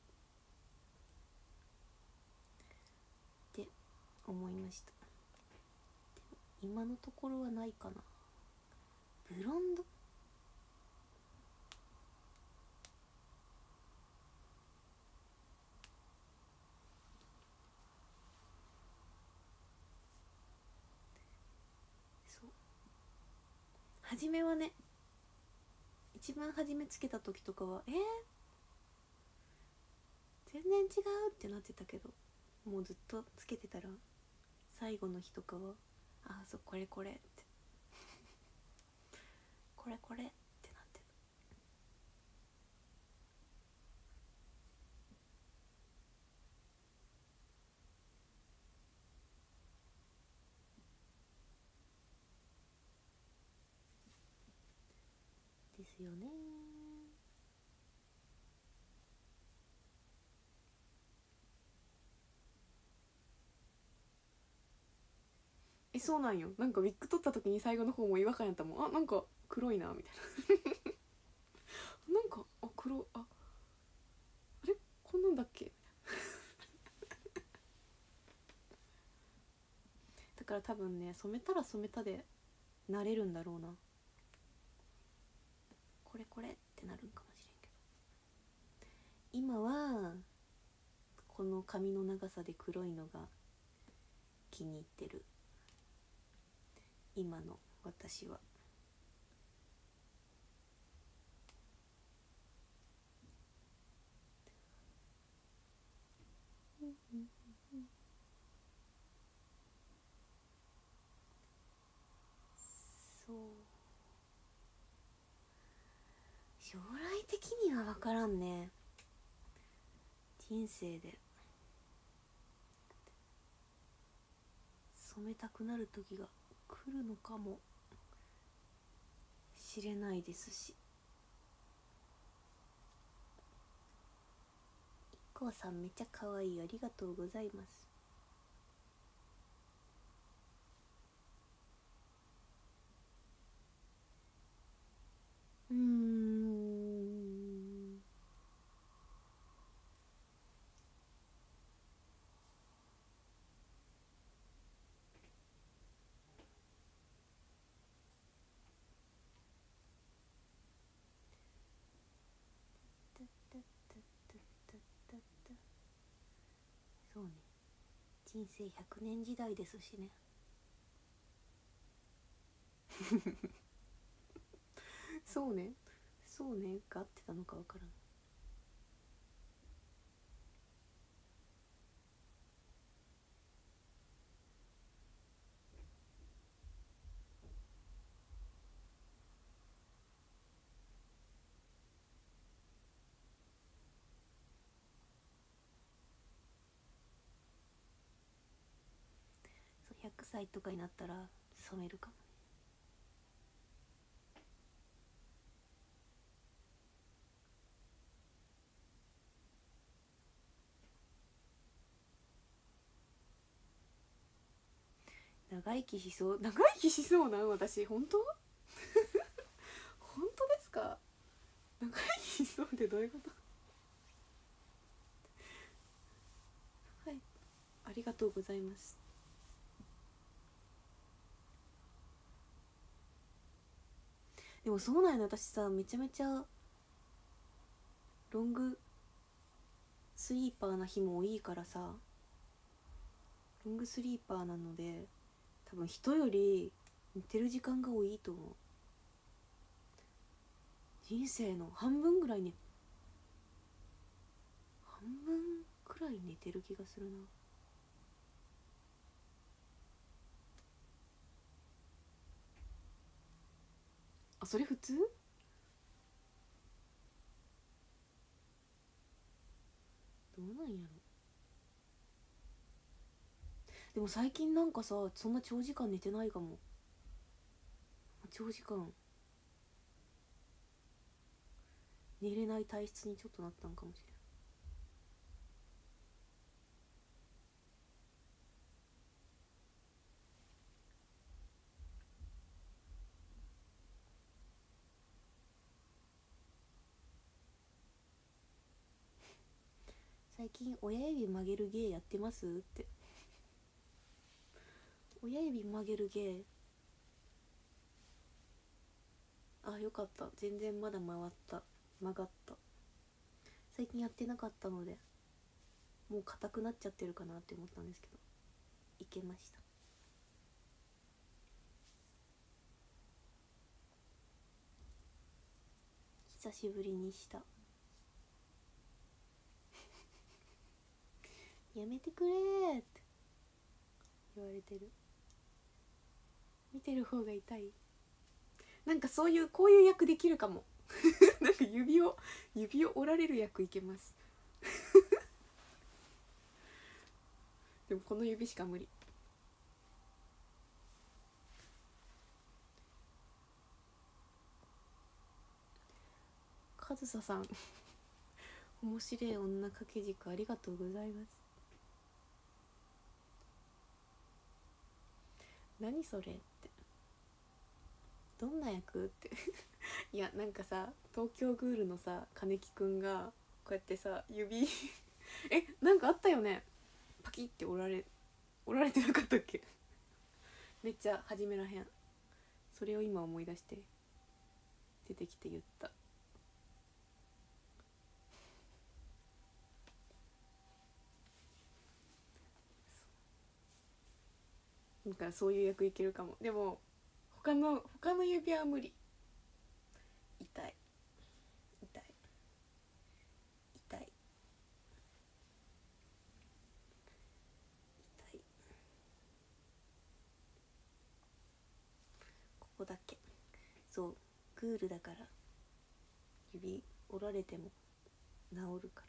って思いました。でも今のところはないかな。ブロンド初めはね、一番初めつけた時とかはえー、全然違うってなってたけど、もうずっとつけてたら最後の日とかはあそうこれこれってこれこれってなってたですよね。えそうなんよ。なんかウィッグ取った時に最後の方も違和感やったもん。あなんか黒いなみたいななんかあ黒ああれこんなんだっけだから多分ね、染めたら染めたで慣れるんだろうな。これこれってなるんかもしれんけど、今はこの髪の長さで黒いのが気に入ってる今の私は。そう将来的には分からんね。人生で染めたくなる時が来るのかもしれないですし。いっこうさんめっちゃ可愛い、ありがとうございます。うーんそうね、人生ひゃくねん時代ですしねそうねそうねが合ってたのか分からん。そうひゃくさいとかになったら染めるかもね。長生きしそう、長生きしそうなん私本当本当ですか。長生きしそうってどういうこと。はい、ありがとうございます。でもそうなんやな、私さめちゃめちゃロングスリーパーな日も多いからさ、ロングスリーパーなので多分人より寝てる時間が多いと思う。人生の半分ぐらいね、半分くらい寝てる気がするな。あ、それ普通？どうなんやろ。でも最近なんかさそんな長時間寝てないかも。長時間寝れない体質にちょっとなったんかもしれない。最近親指曲げる芸やってますって親指曲げる芸、あよかった、全然まだ回った曲がった。最近やってなかったのでもう硬くなっちゃってるかなって思ったんですけどいけました。 久しぶりにしたやめてくれーって言われてる。見てる方が痛い。なんかそういうこういう役できるかもなんか指を指を折られる役いけますでもこの指しか無理。かずささん面白い女掛け軸ありがとうございます。何それってどんな役っていやなんかさ東京グールのさ金木くんがこうやってさ指えなんかあったよね、パキって折られ折られてなかったっけめっちゃ初めらへんそれを今思い出して出てきて言った。だからそういう役いけるかも。でも他の他の指は無理。痛い痛い痛い痛い。ここだけそうグールだから指折られても治るから。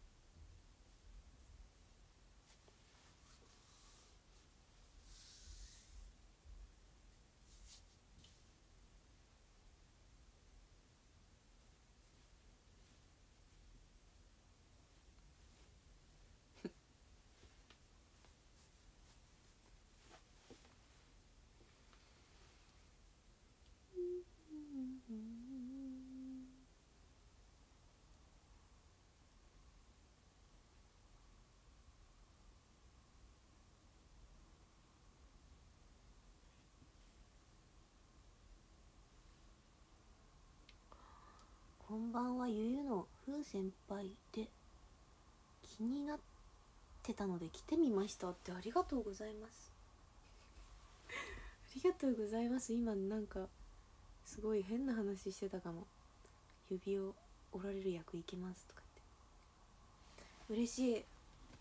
こんばんは。ゆゆのふう先輩で気になってたので来てみましたって。ありがとうございますありがとうございます。今なんかすごい変な話してたかも。指を折られる役いけますとか言って嬉しい。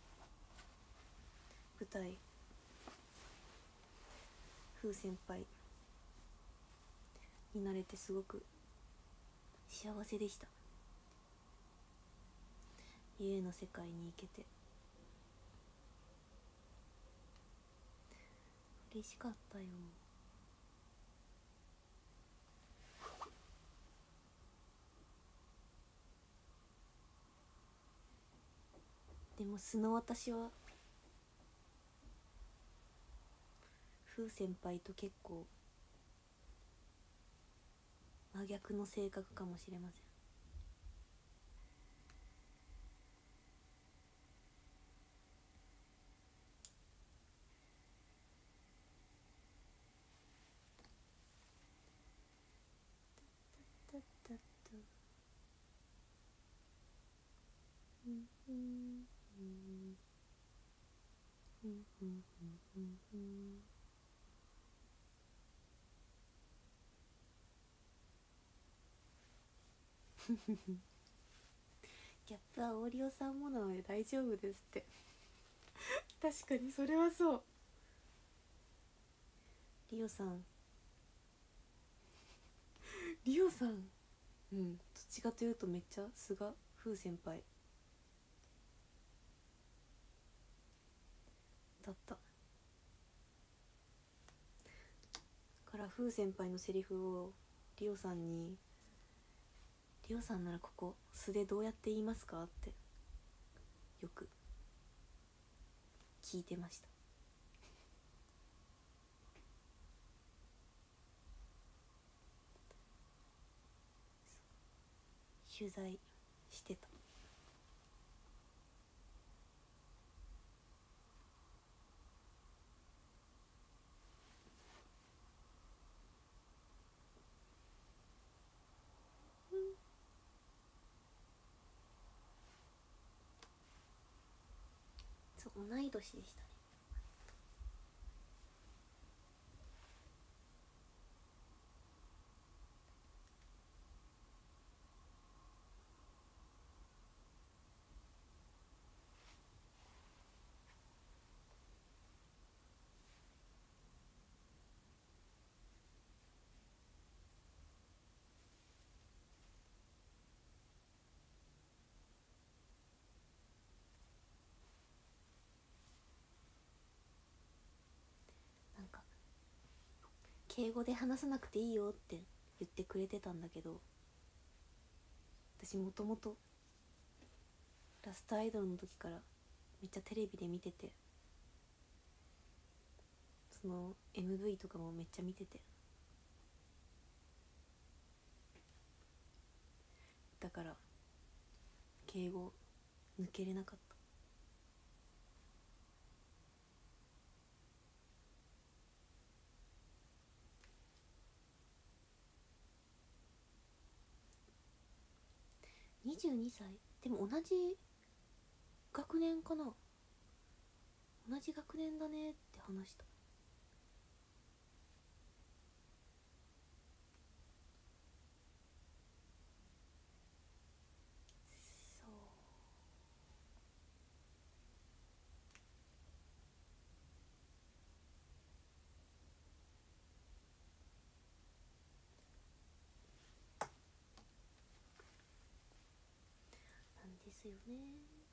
舞台ふう先輩になれてすごく幸せでした。ゆうの世界に行けて嬉しかったよ。でも素の私はふう先輩と結構真逆の性格かもしれません。ギャップはオーリオさんもなので大丈夫ですって確かにそれはそう。リオさんリオさんうんどっちかというとめっちゃ素が風先輩だったから風先輩のセリフをリオさんに「リオさんならここ素でどうやって言いますか?」ってよく聞いてました。取材してた。そう同い年でしたね。 敬語で話さなくていいよって言ってくれてたんだけど、私もともとラストアイドルの時からめっちゃテレビで見てて、その エムブイ とかもめっちゃ見てて、だから敬語抜けれなかった。にじゅうにさいでも同じ学年かな、同じ学年だねって話した。そうなんですよね。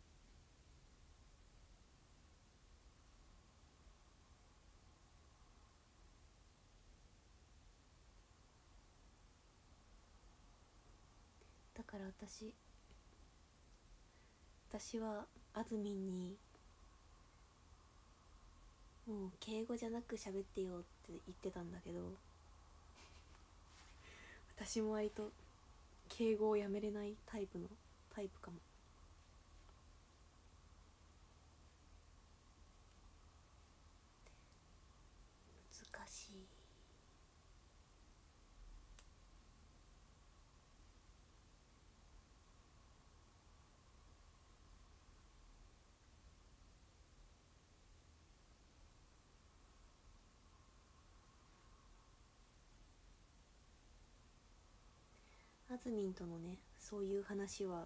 だから私私はあずみんにもう敬語じゃなく喋ってよって言ってたんだけど、私も割と敬語をやめれないタイプのタイプかも。難しい。あずみんとのねそういう話は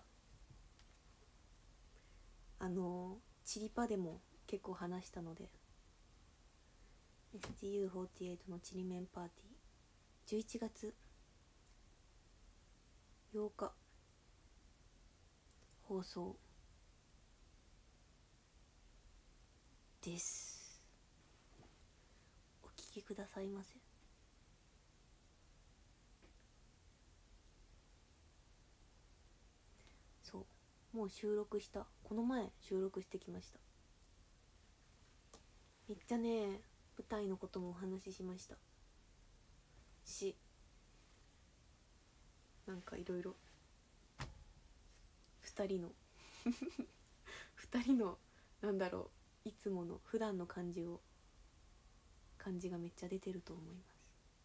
あのチリパでも結構話したので、 エスティーユーフォーティーエイト のちりめんパーティーじゅういちがつようか放送です。お聞きくださいませ。そうもう収録した、この前収録してきました。めっちゃね舞台のこともお話ししましたし、なんかいろいろふたりのふたりのなんだろう、いつもの普段の感じを感じがめっちゃ出てると思います。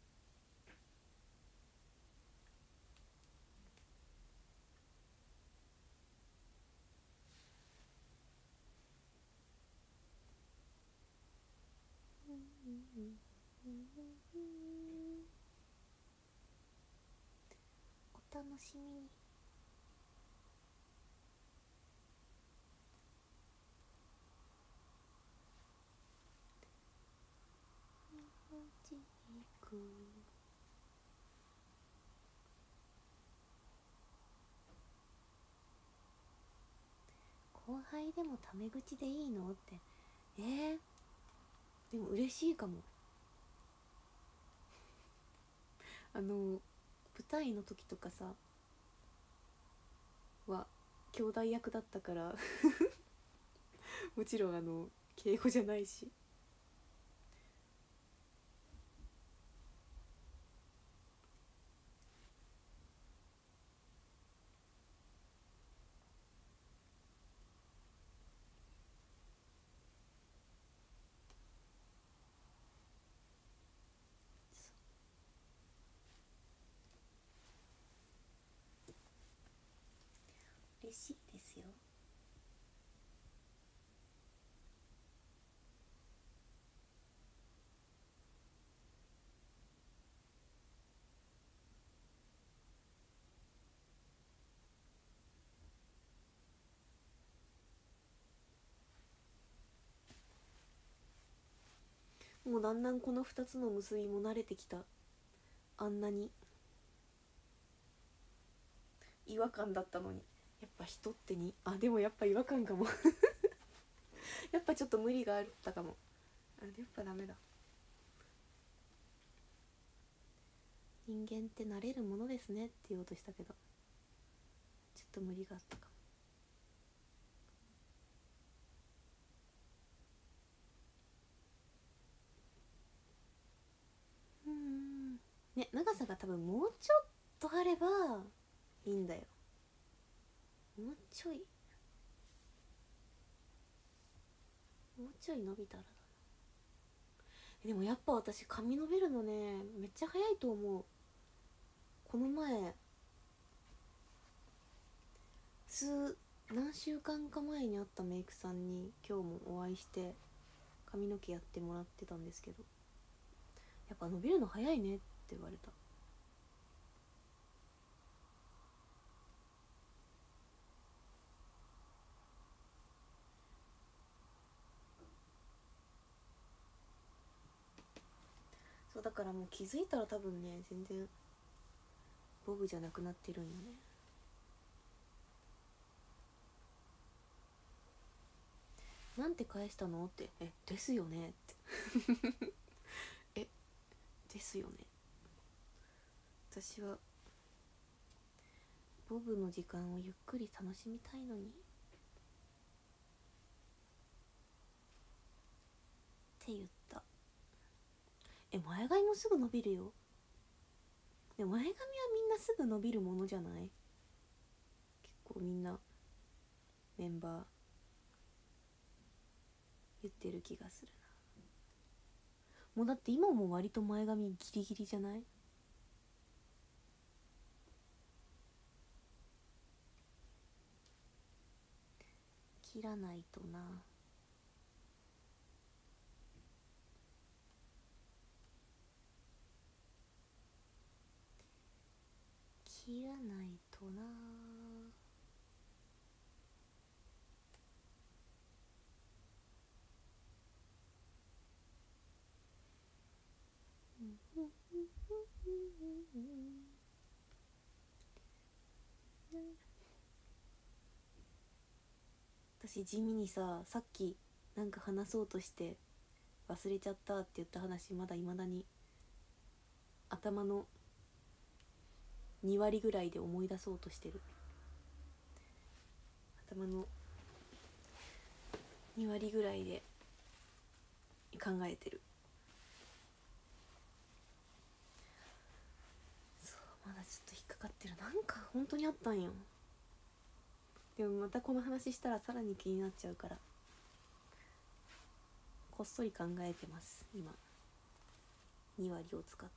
お楽しみに。後輩でもタメ口でいいのってえー、でも嬉しいかも。あの舞台の時とかさは兄弟役だったからもちろんあの敬語じゃないし、嬉しいですよ。もうだんだんこのふたつの結びも慣れてきた。あんなに違和感だったのに、やっぱ人ってにあでもやっぱ違和感かもやっぱちょっと無理があったかも。あやっぱダメだ。 人間って慣れるものですねって言おうとしたけどちょっと無理があったかも。うんね、長さが多分もうちょっとあればいいんだよ。もうちょいもうちょい伸びたらだな。でもやっぱ私髪伸びるのねめっちゃ早いと思う。この前数何週間か前に会ったメイクさんに今日もお会いして髪の毛やってもらってたんですけど、やっぱ伸びるの早いねって言われた。そうだからもう気づいたら多分ね全然ボブじゃなくなってるんよね。なんて返したのって、えですよねってえですよね。私はボブの時間をゆっくり楽しみたいのにって言った。え前髪もすぐ伸びるよ。でも前髪はみんなすぐ伸びるものじゃない？結構みんなメンバー言ってる気がするな。もうだって今も割と前髪ギリギリじゃない？切らないとな。切らないとな。私地味にささっきなんか話そうとして忘れちゃったって言った話まだ未だに頭のに割ぐらいで思い出そうとしてる。頭のに割ぐらいで考えてる。そうまだちょっと引っかかってる。なんか本当にあったんよ。でもまたこの話したらさらに気になっちゃうからこっそり考えてます今に割を使って。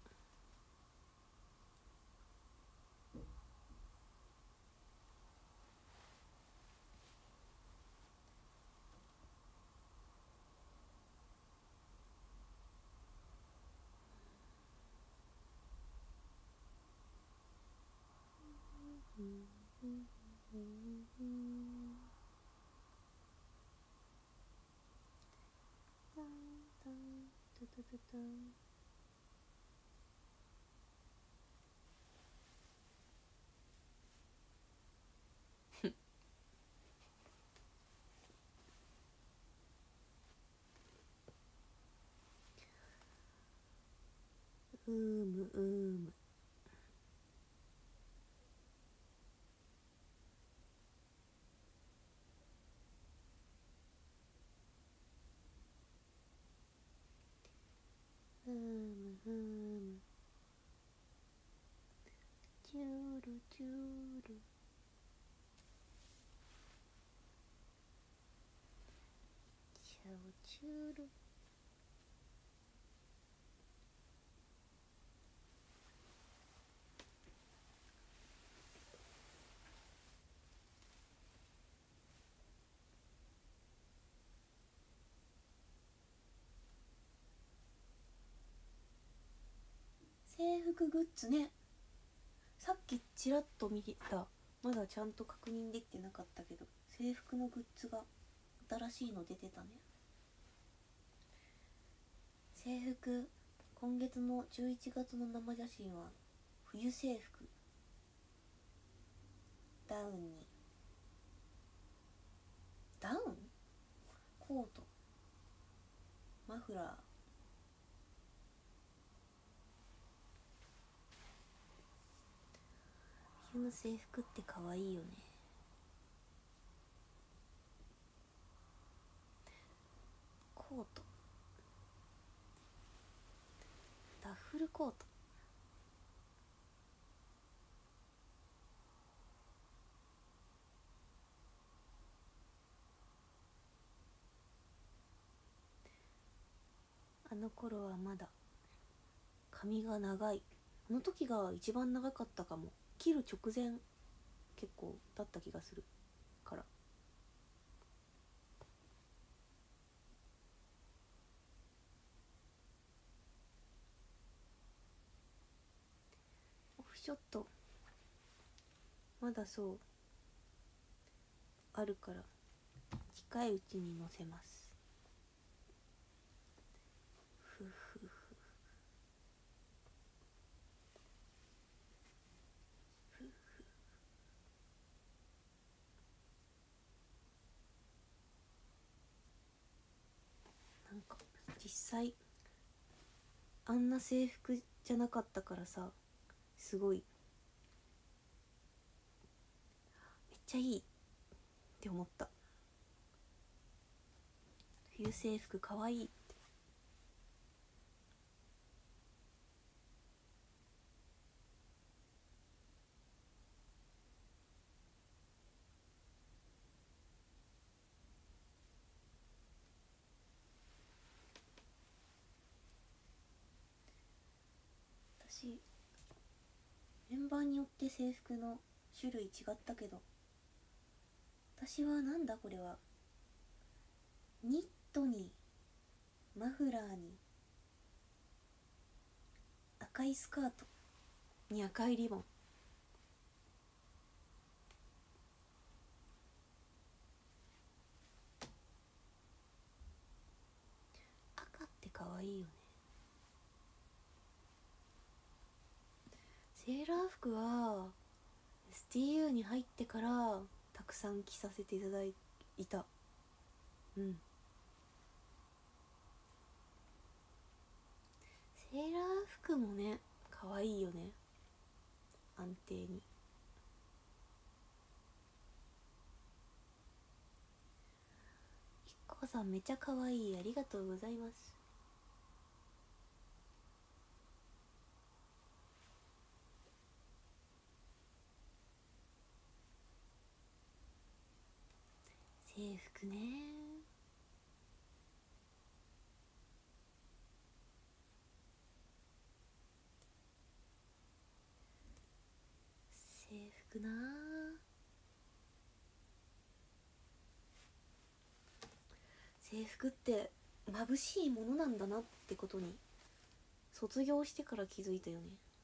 うーむうーむうーむうーむチュールチュールチャオチュール。制服グッズね、さっきちらっと見た。まだちゃんと確認できてなかったけど制服のグッズが新しいの出てたね。制服今月のじゅういちがつの生写真は冬制服、ダウンにダウンコートマフラーの制服って可愛いよね。コート、ダッフルコート、あの頃はまだ髪が長い。あの時が一番長かったかも。切る直前結構だった気がするから。オフショットまだそうあるから近いうちに載せます。ふふふふふ。なんか実際あんな制服じゃなかったからさ、すごいめっちゃいいって思った。冬制服かわいい。私メンバーによって制服の種類違ったけど、私はなんだこれは、ニットにマフラーに赤いスカートに赤いリボン、赤ってかわいいよね。セーラー服は エスティーユー に入ってからたくさん着させていただいた。うん。セーラー服もねかわいいよね、安定に。いっこさんめちゃかわいい、ありがとうございます。制服ね、制服なあ。制服って眩しいものなんだなってことに卒業してから気づいたよね。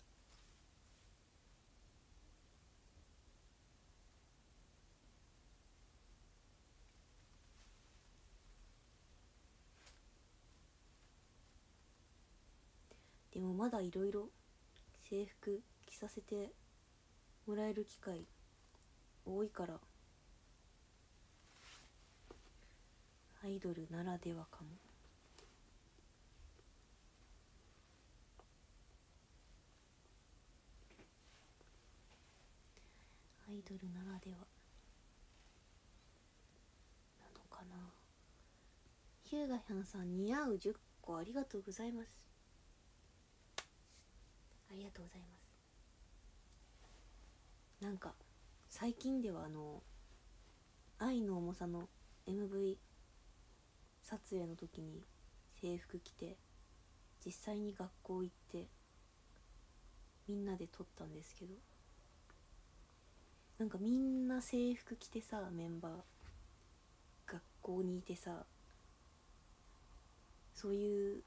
でもまだいろいろ制服着させてもらえる機会多いから、アイドルならではかも。アイドルならではなのかな。ヒューガヒャンさん、似合うじゅっこありがとうございます。ありがとうございます。なんか最近ではあの愛の重さの エムブイ 撮影の時に制服着て実際に学校行ってみんなで撮ったんですけど、なんかみんな制服着てさ、メンバー学校にいてさ、そういう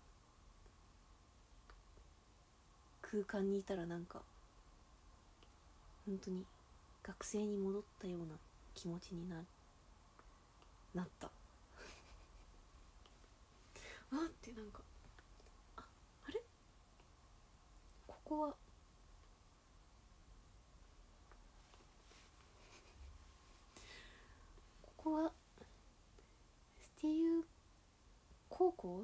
空間にいたらなんか本当に学生に戻ったような気持ちにななったあってなんか、あ、あれここはここはスティーユー高校、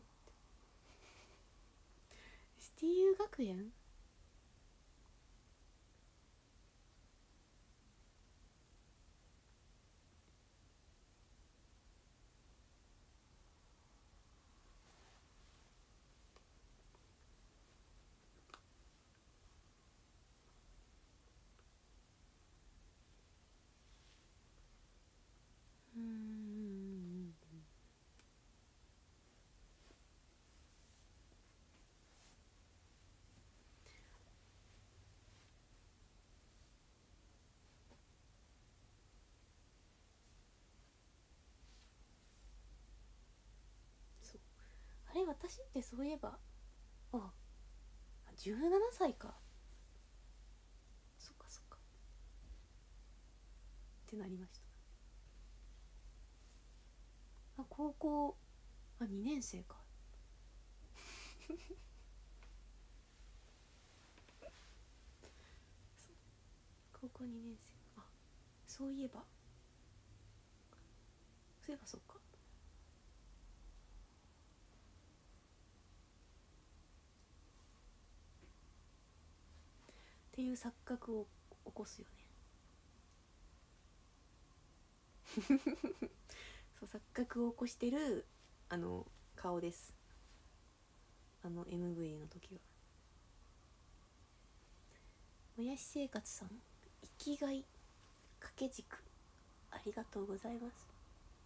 スティーユー学園え私ってそういえばあじゅうななさいか、そっかそっかってなりました。あ高校あにねん生か高校にねん生、あそういえばそういえばそっか。っていう錯覚を起こすよねそう錯覚を起こしてるあの顔です、あの エムブイ の時は。もやし生活さん生きがい掛け軸ありがとうございます。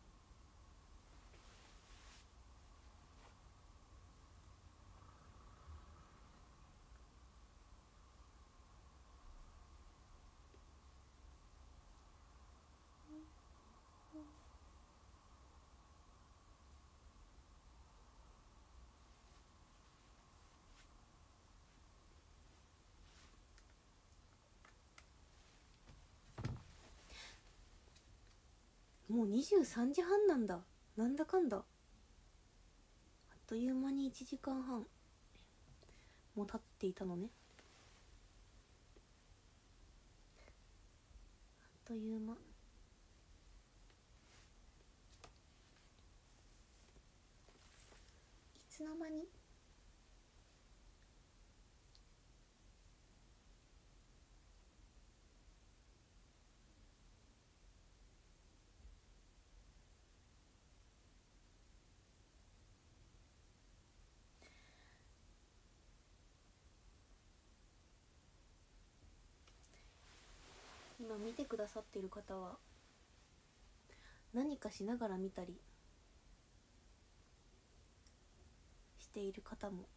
もうにじゅうさんじはんなんだ、なんだかんだあっという間にいちじかんはんもう経っていたのね。あっという間。いつの間に。今見てくださってる方は何かしながら見たりしている方も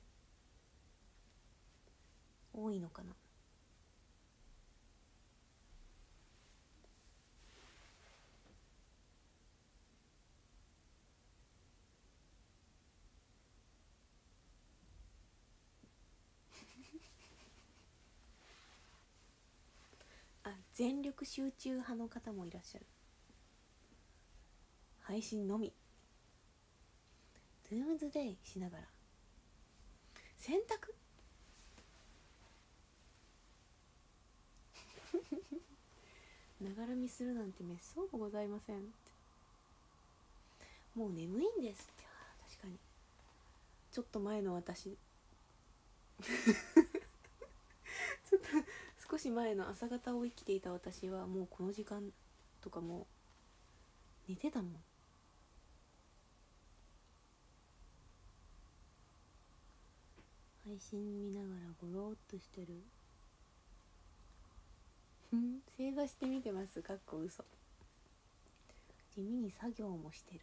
多いのかな。あ、全力集中派の方もいらっしゃる。配信のみドゥームズデイしながら洗濯ながら見するなんてめっそうもございません。もう眠いんですって。確かにちょっと前の私ちょっと少し前の朝方を生きていた私はもうこの時間とかもう寝てたもん。配信見ながらゴローっとしてる正座して見てますかっこ嘘。地味に作業もしてる。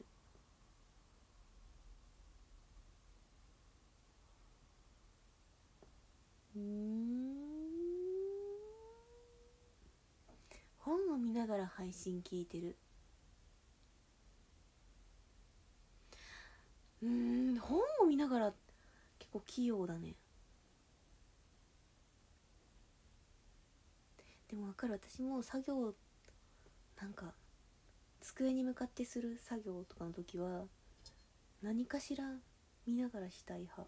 うーん本を見ながら配信聞いてる。うーん本を見ながら結構器用だね。でも分かる、私も作業なんか机に向かってする作業とかの時は何かしら見ながらしたい派。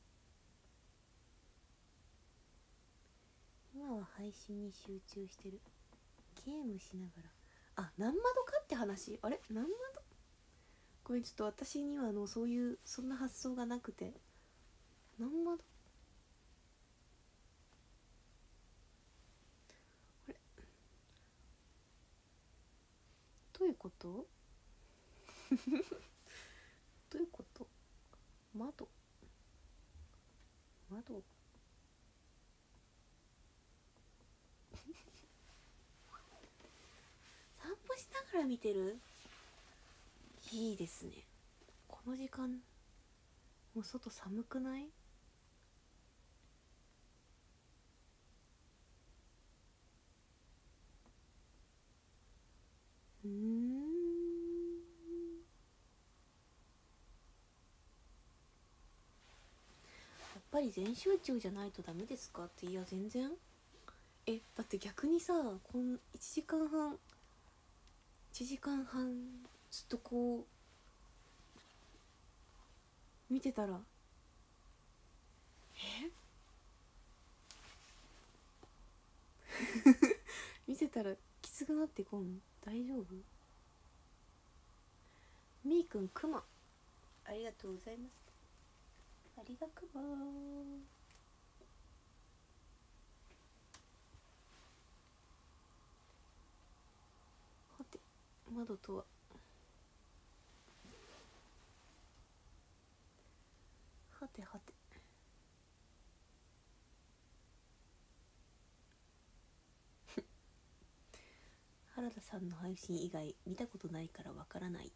今は配信に集中してる。ゲームしながら。あ、何窓かって話。あれ何窓。ごめんちょっと私にはあのそういうそんな発想がなくて。何窓。あれどういうことどういうこと。窓窓散歩しながら見てる。いいですね。この時間もう外寒くない？うーんぱり全集中じゃないとダメですかって。いや全然。えだって逆にさ、こんいちじかんはんいちじかんはんずっとこう見てたら、え見てたらきつくなってこん。大丈夫？みーくんくまありがとうございます。ありがくまはて窓とははてはて原田さんの配信以外見たことないからわからない。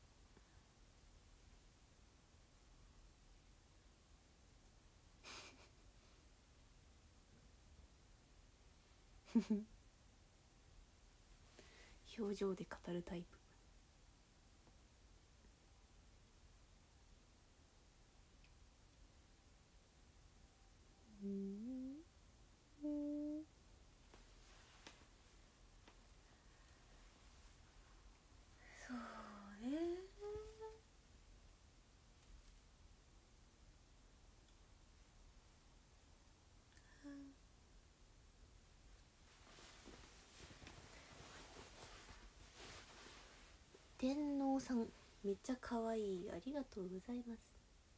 表情で語るタイプ。うんうんそうね。天皇さんめっちゃ可愛い、ありがとうございます。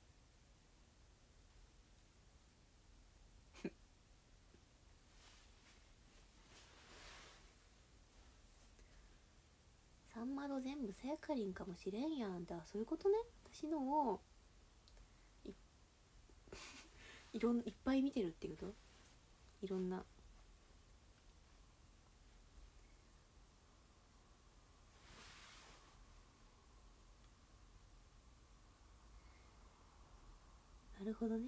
サンマの全部さやかりんかもしれんやんだ。そういうことね。私のを い, いろんいっぱい見てるってこと。いろんな。なるほどね。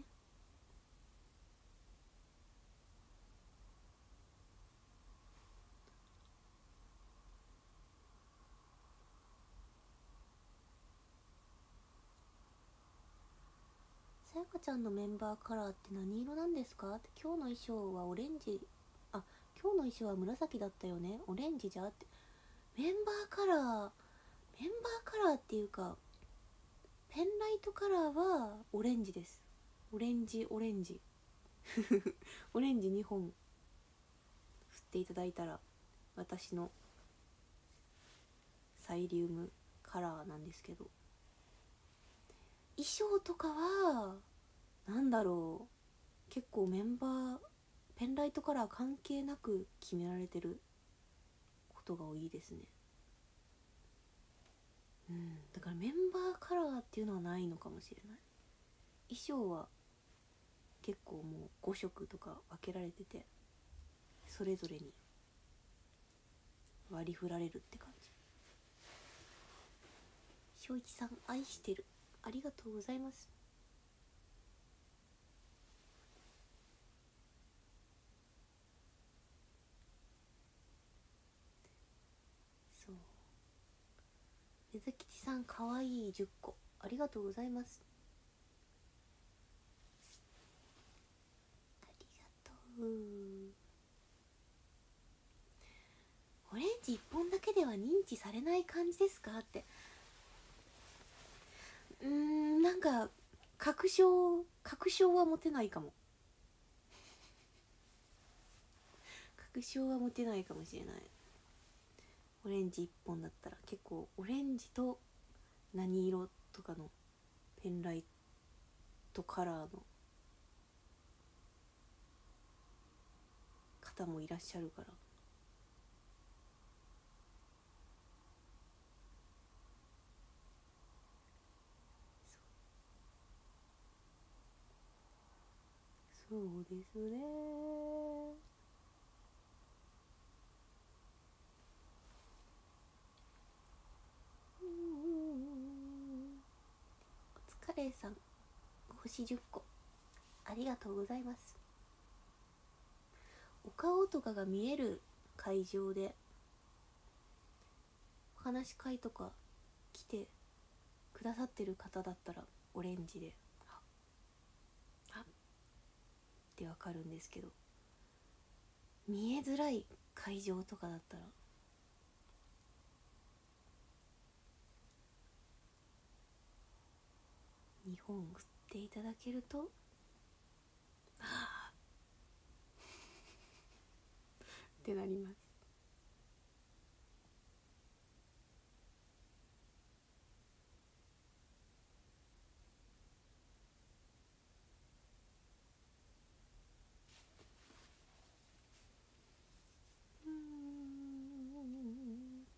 さやかちゃんのメンバーカラーって何色なんですかって。今日の衣装はオレンジ、あ、今日の衣装は紫だったよね。オレンジじゃって。メンバーカラー、メンバーカラーっていうか、ペンライトカラーはオレンジです。オレンジオレンジオレンジにほん振っていただいたら私のサイリウムカラーなんですけど、衣装とかはなんだろう、結構メンバーペンライトカラー関係なく決められてることが多いですね。うん、だからメンバーカラーっていうのはないのかもしれない。衣装は結構もうご色とか分けられてて、それぞれに割り振られるって感じ。ひょいきさん愛してる、ありがとうございます。そう、水吉さんかわいいじゅっこありがとうございます。ありがとう。オレンジいっぽんだけでは認知されない感じですかって。うーん、なんか確証確証は持てないかも。確証は持てないかもしれない。オレンジいっぽんだったら結構オレンジと何色とかのペンライトカラーの方もいらっしゃるから。そうですね。お疲れさん星じゅっこありがとうございます。お顔とかが見える会場でお話し会とか来てくださってる方だったらオレンジで、ああってわかるんですけど、見えづらい会場とかだったらにほん振っていただけるとはあってなります。うーん、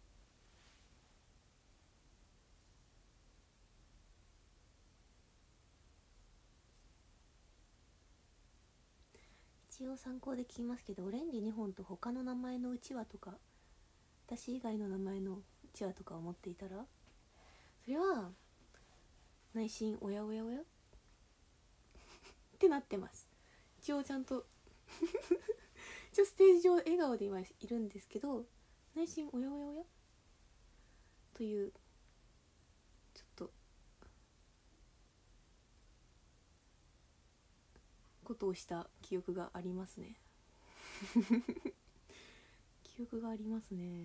一応参考で聞きますけど、オレンジにほんと他の名前のうちわとか私以外の名前のうちわとかを持っていたら、それは内心おやおやおやってなってます。一応ちゃんと一応ステージ上笑顔で今いるんですけど、内心おやおやおやというちょっとことをした記憶がありますね記憶がありますね。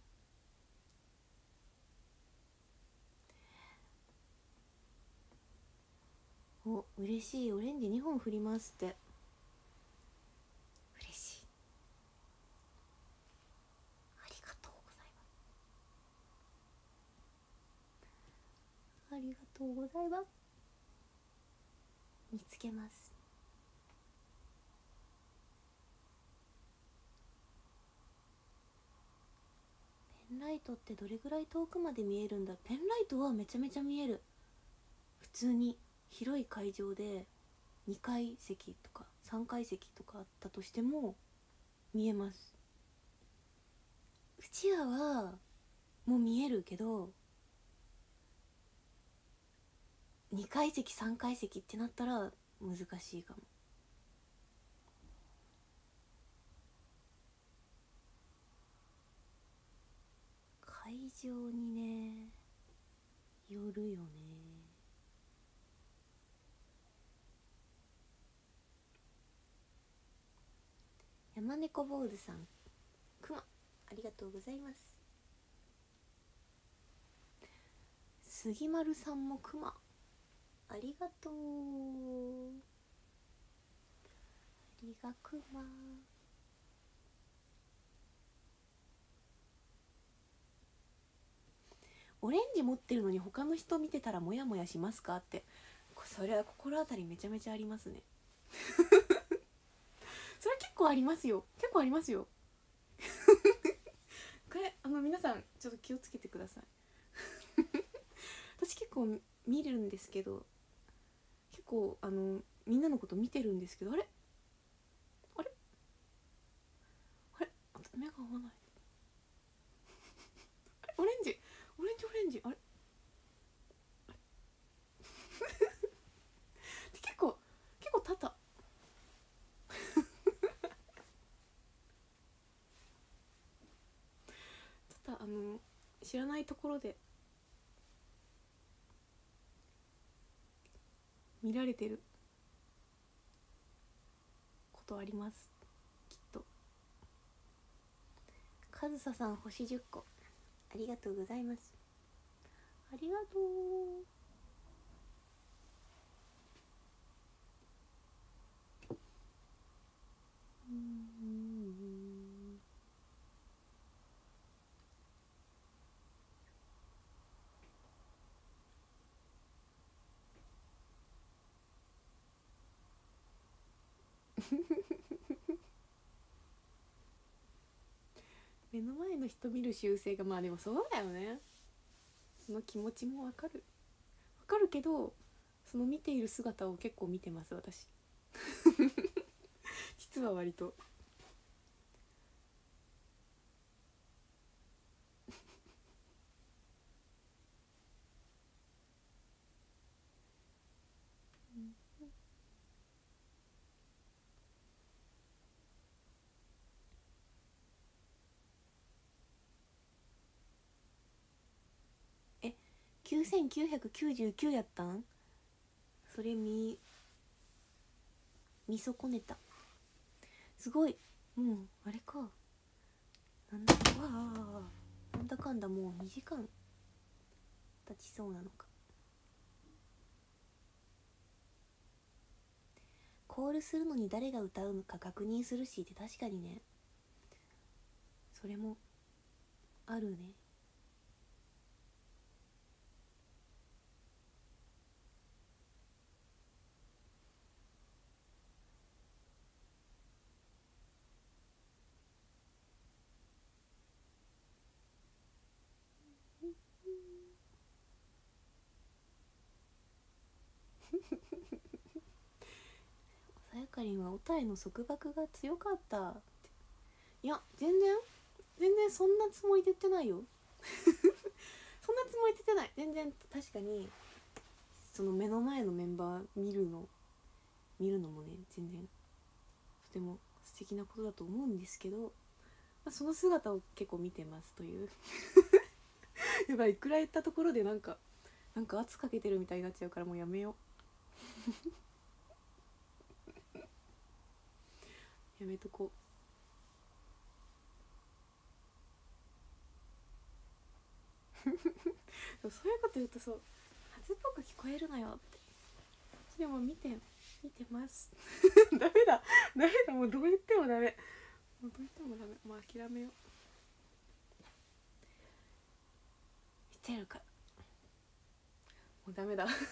お、嬉しい。オレンジにほん振りますって。嬉しい。ありがとうございます。ありがとうございます。見つけます。ペンライトってどれぐらい遠くまで見えるんだ。ペンライトはめちゃめちゃ見える。普通に広い会場でにかい席とかさんかい席とかあったとしても見えます。うちわはもう見えるけど、にかい席さんかい席ってなったら難しいかも。会場にねよるよね。山猫坊主さん、くまありがとうございます。杉丸さんもくまありがとう。ありがくま。オレンジ持ってるのに他の人見てたらモヤモヤしますかって、それは心当たりめちゃめちゃありますねそれは結構ありますよ。結構ありますよこれあの皆さんちょっと気をつけてください私結構見るんですけど、結構あのみんなのこと見てるんですけど、あれあれあれあと目が合わないあれオレンジオレンジオレンジあれ結構結構多々多々あの知らないところで見られてることあります、きっと。かずささん星じゅっこありがとうございます。ありがとう。うんうん目の前の人見る習性が、まあでもそうだよね。その気持ちもわかるわかるけど、その見ている姿を結構見てます私実は割とえきゅうせんきゅうひゃくきゅうじゅうきゅうやったん。それ見見損ねた。すごい、もうあれか、なんだわあ、なんだかんだもうにじかん経ちそうなのか。コールするのに誰が歌うのか確認するしって確かにね、それもあるね。さやかりんはオタへの束縛が強かったって。いや全然全然そんなつもりで言ってないよそんなつもりで言ってない。全然確かにその目の前のメンバー見るの見るのもね全然とても素敵なことだと思うんですけど、まあ、その姿を結構見てますというやばい、いくら言ったところでなんかなんか圧かけてるみたいになっちゃうからもうやめようやめとこうそういうこと言うとそう恥っぽく聞こえるのよって。でも見て見てますダメだダメだ、もうどう言ってもダメ、もうどう言ってもダメ、もう諦めよう。見てるからもうダメだもう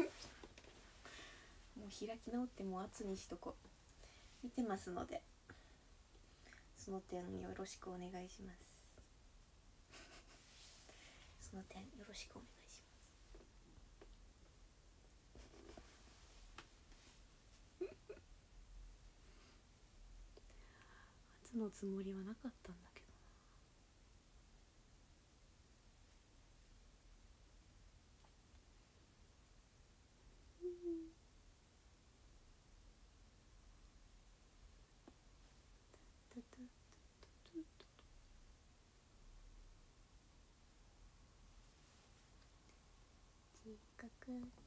開き直ってもう圧にしとこう。見てますのでその点よろしくお願いしますその点よろしくお願いします圧のつもりはなかったんだけど。自覚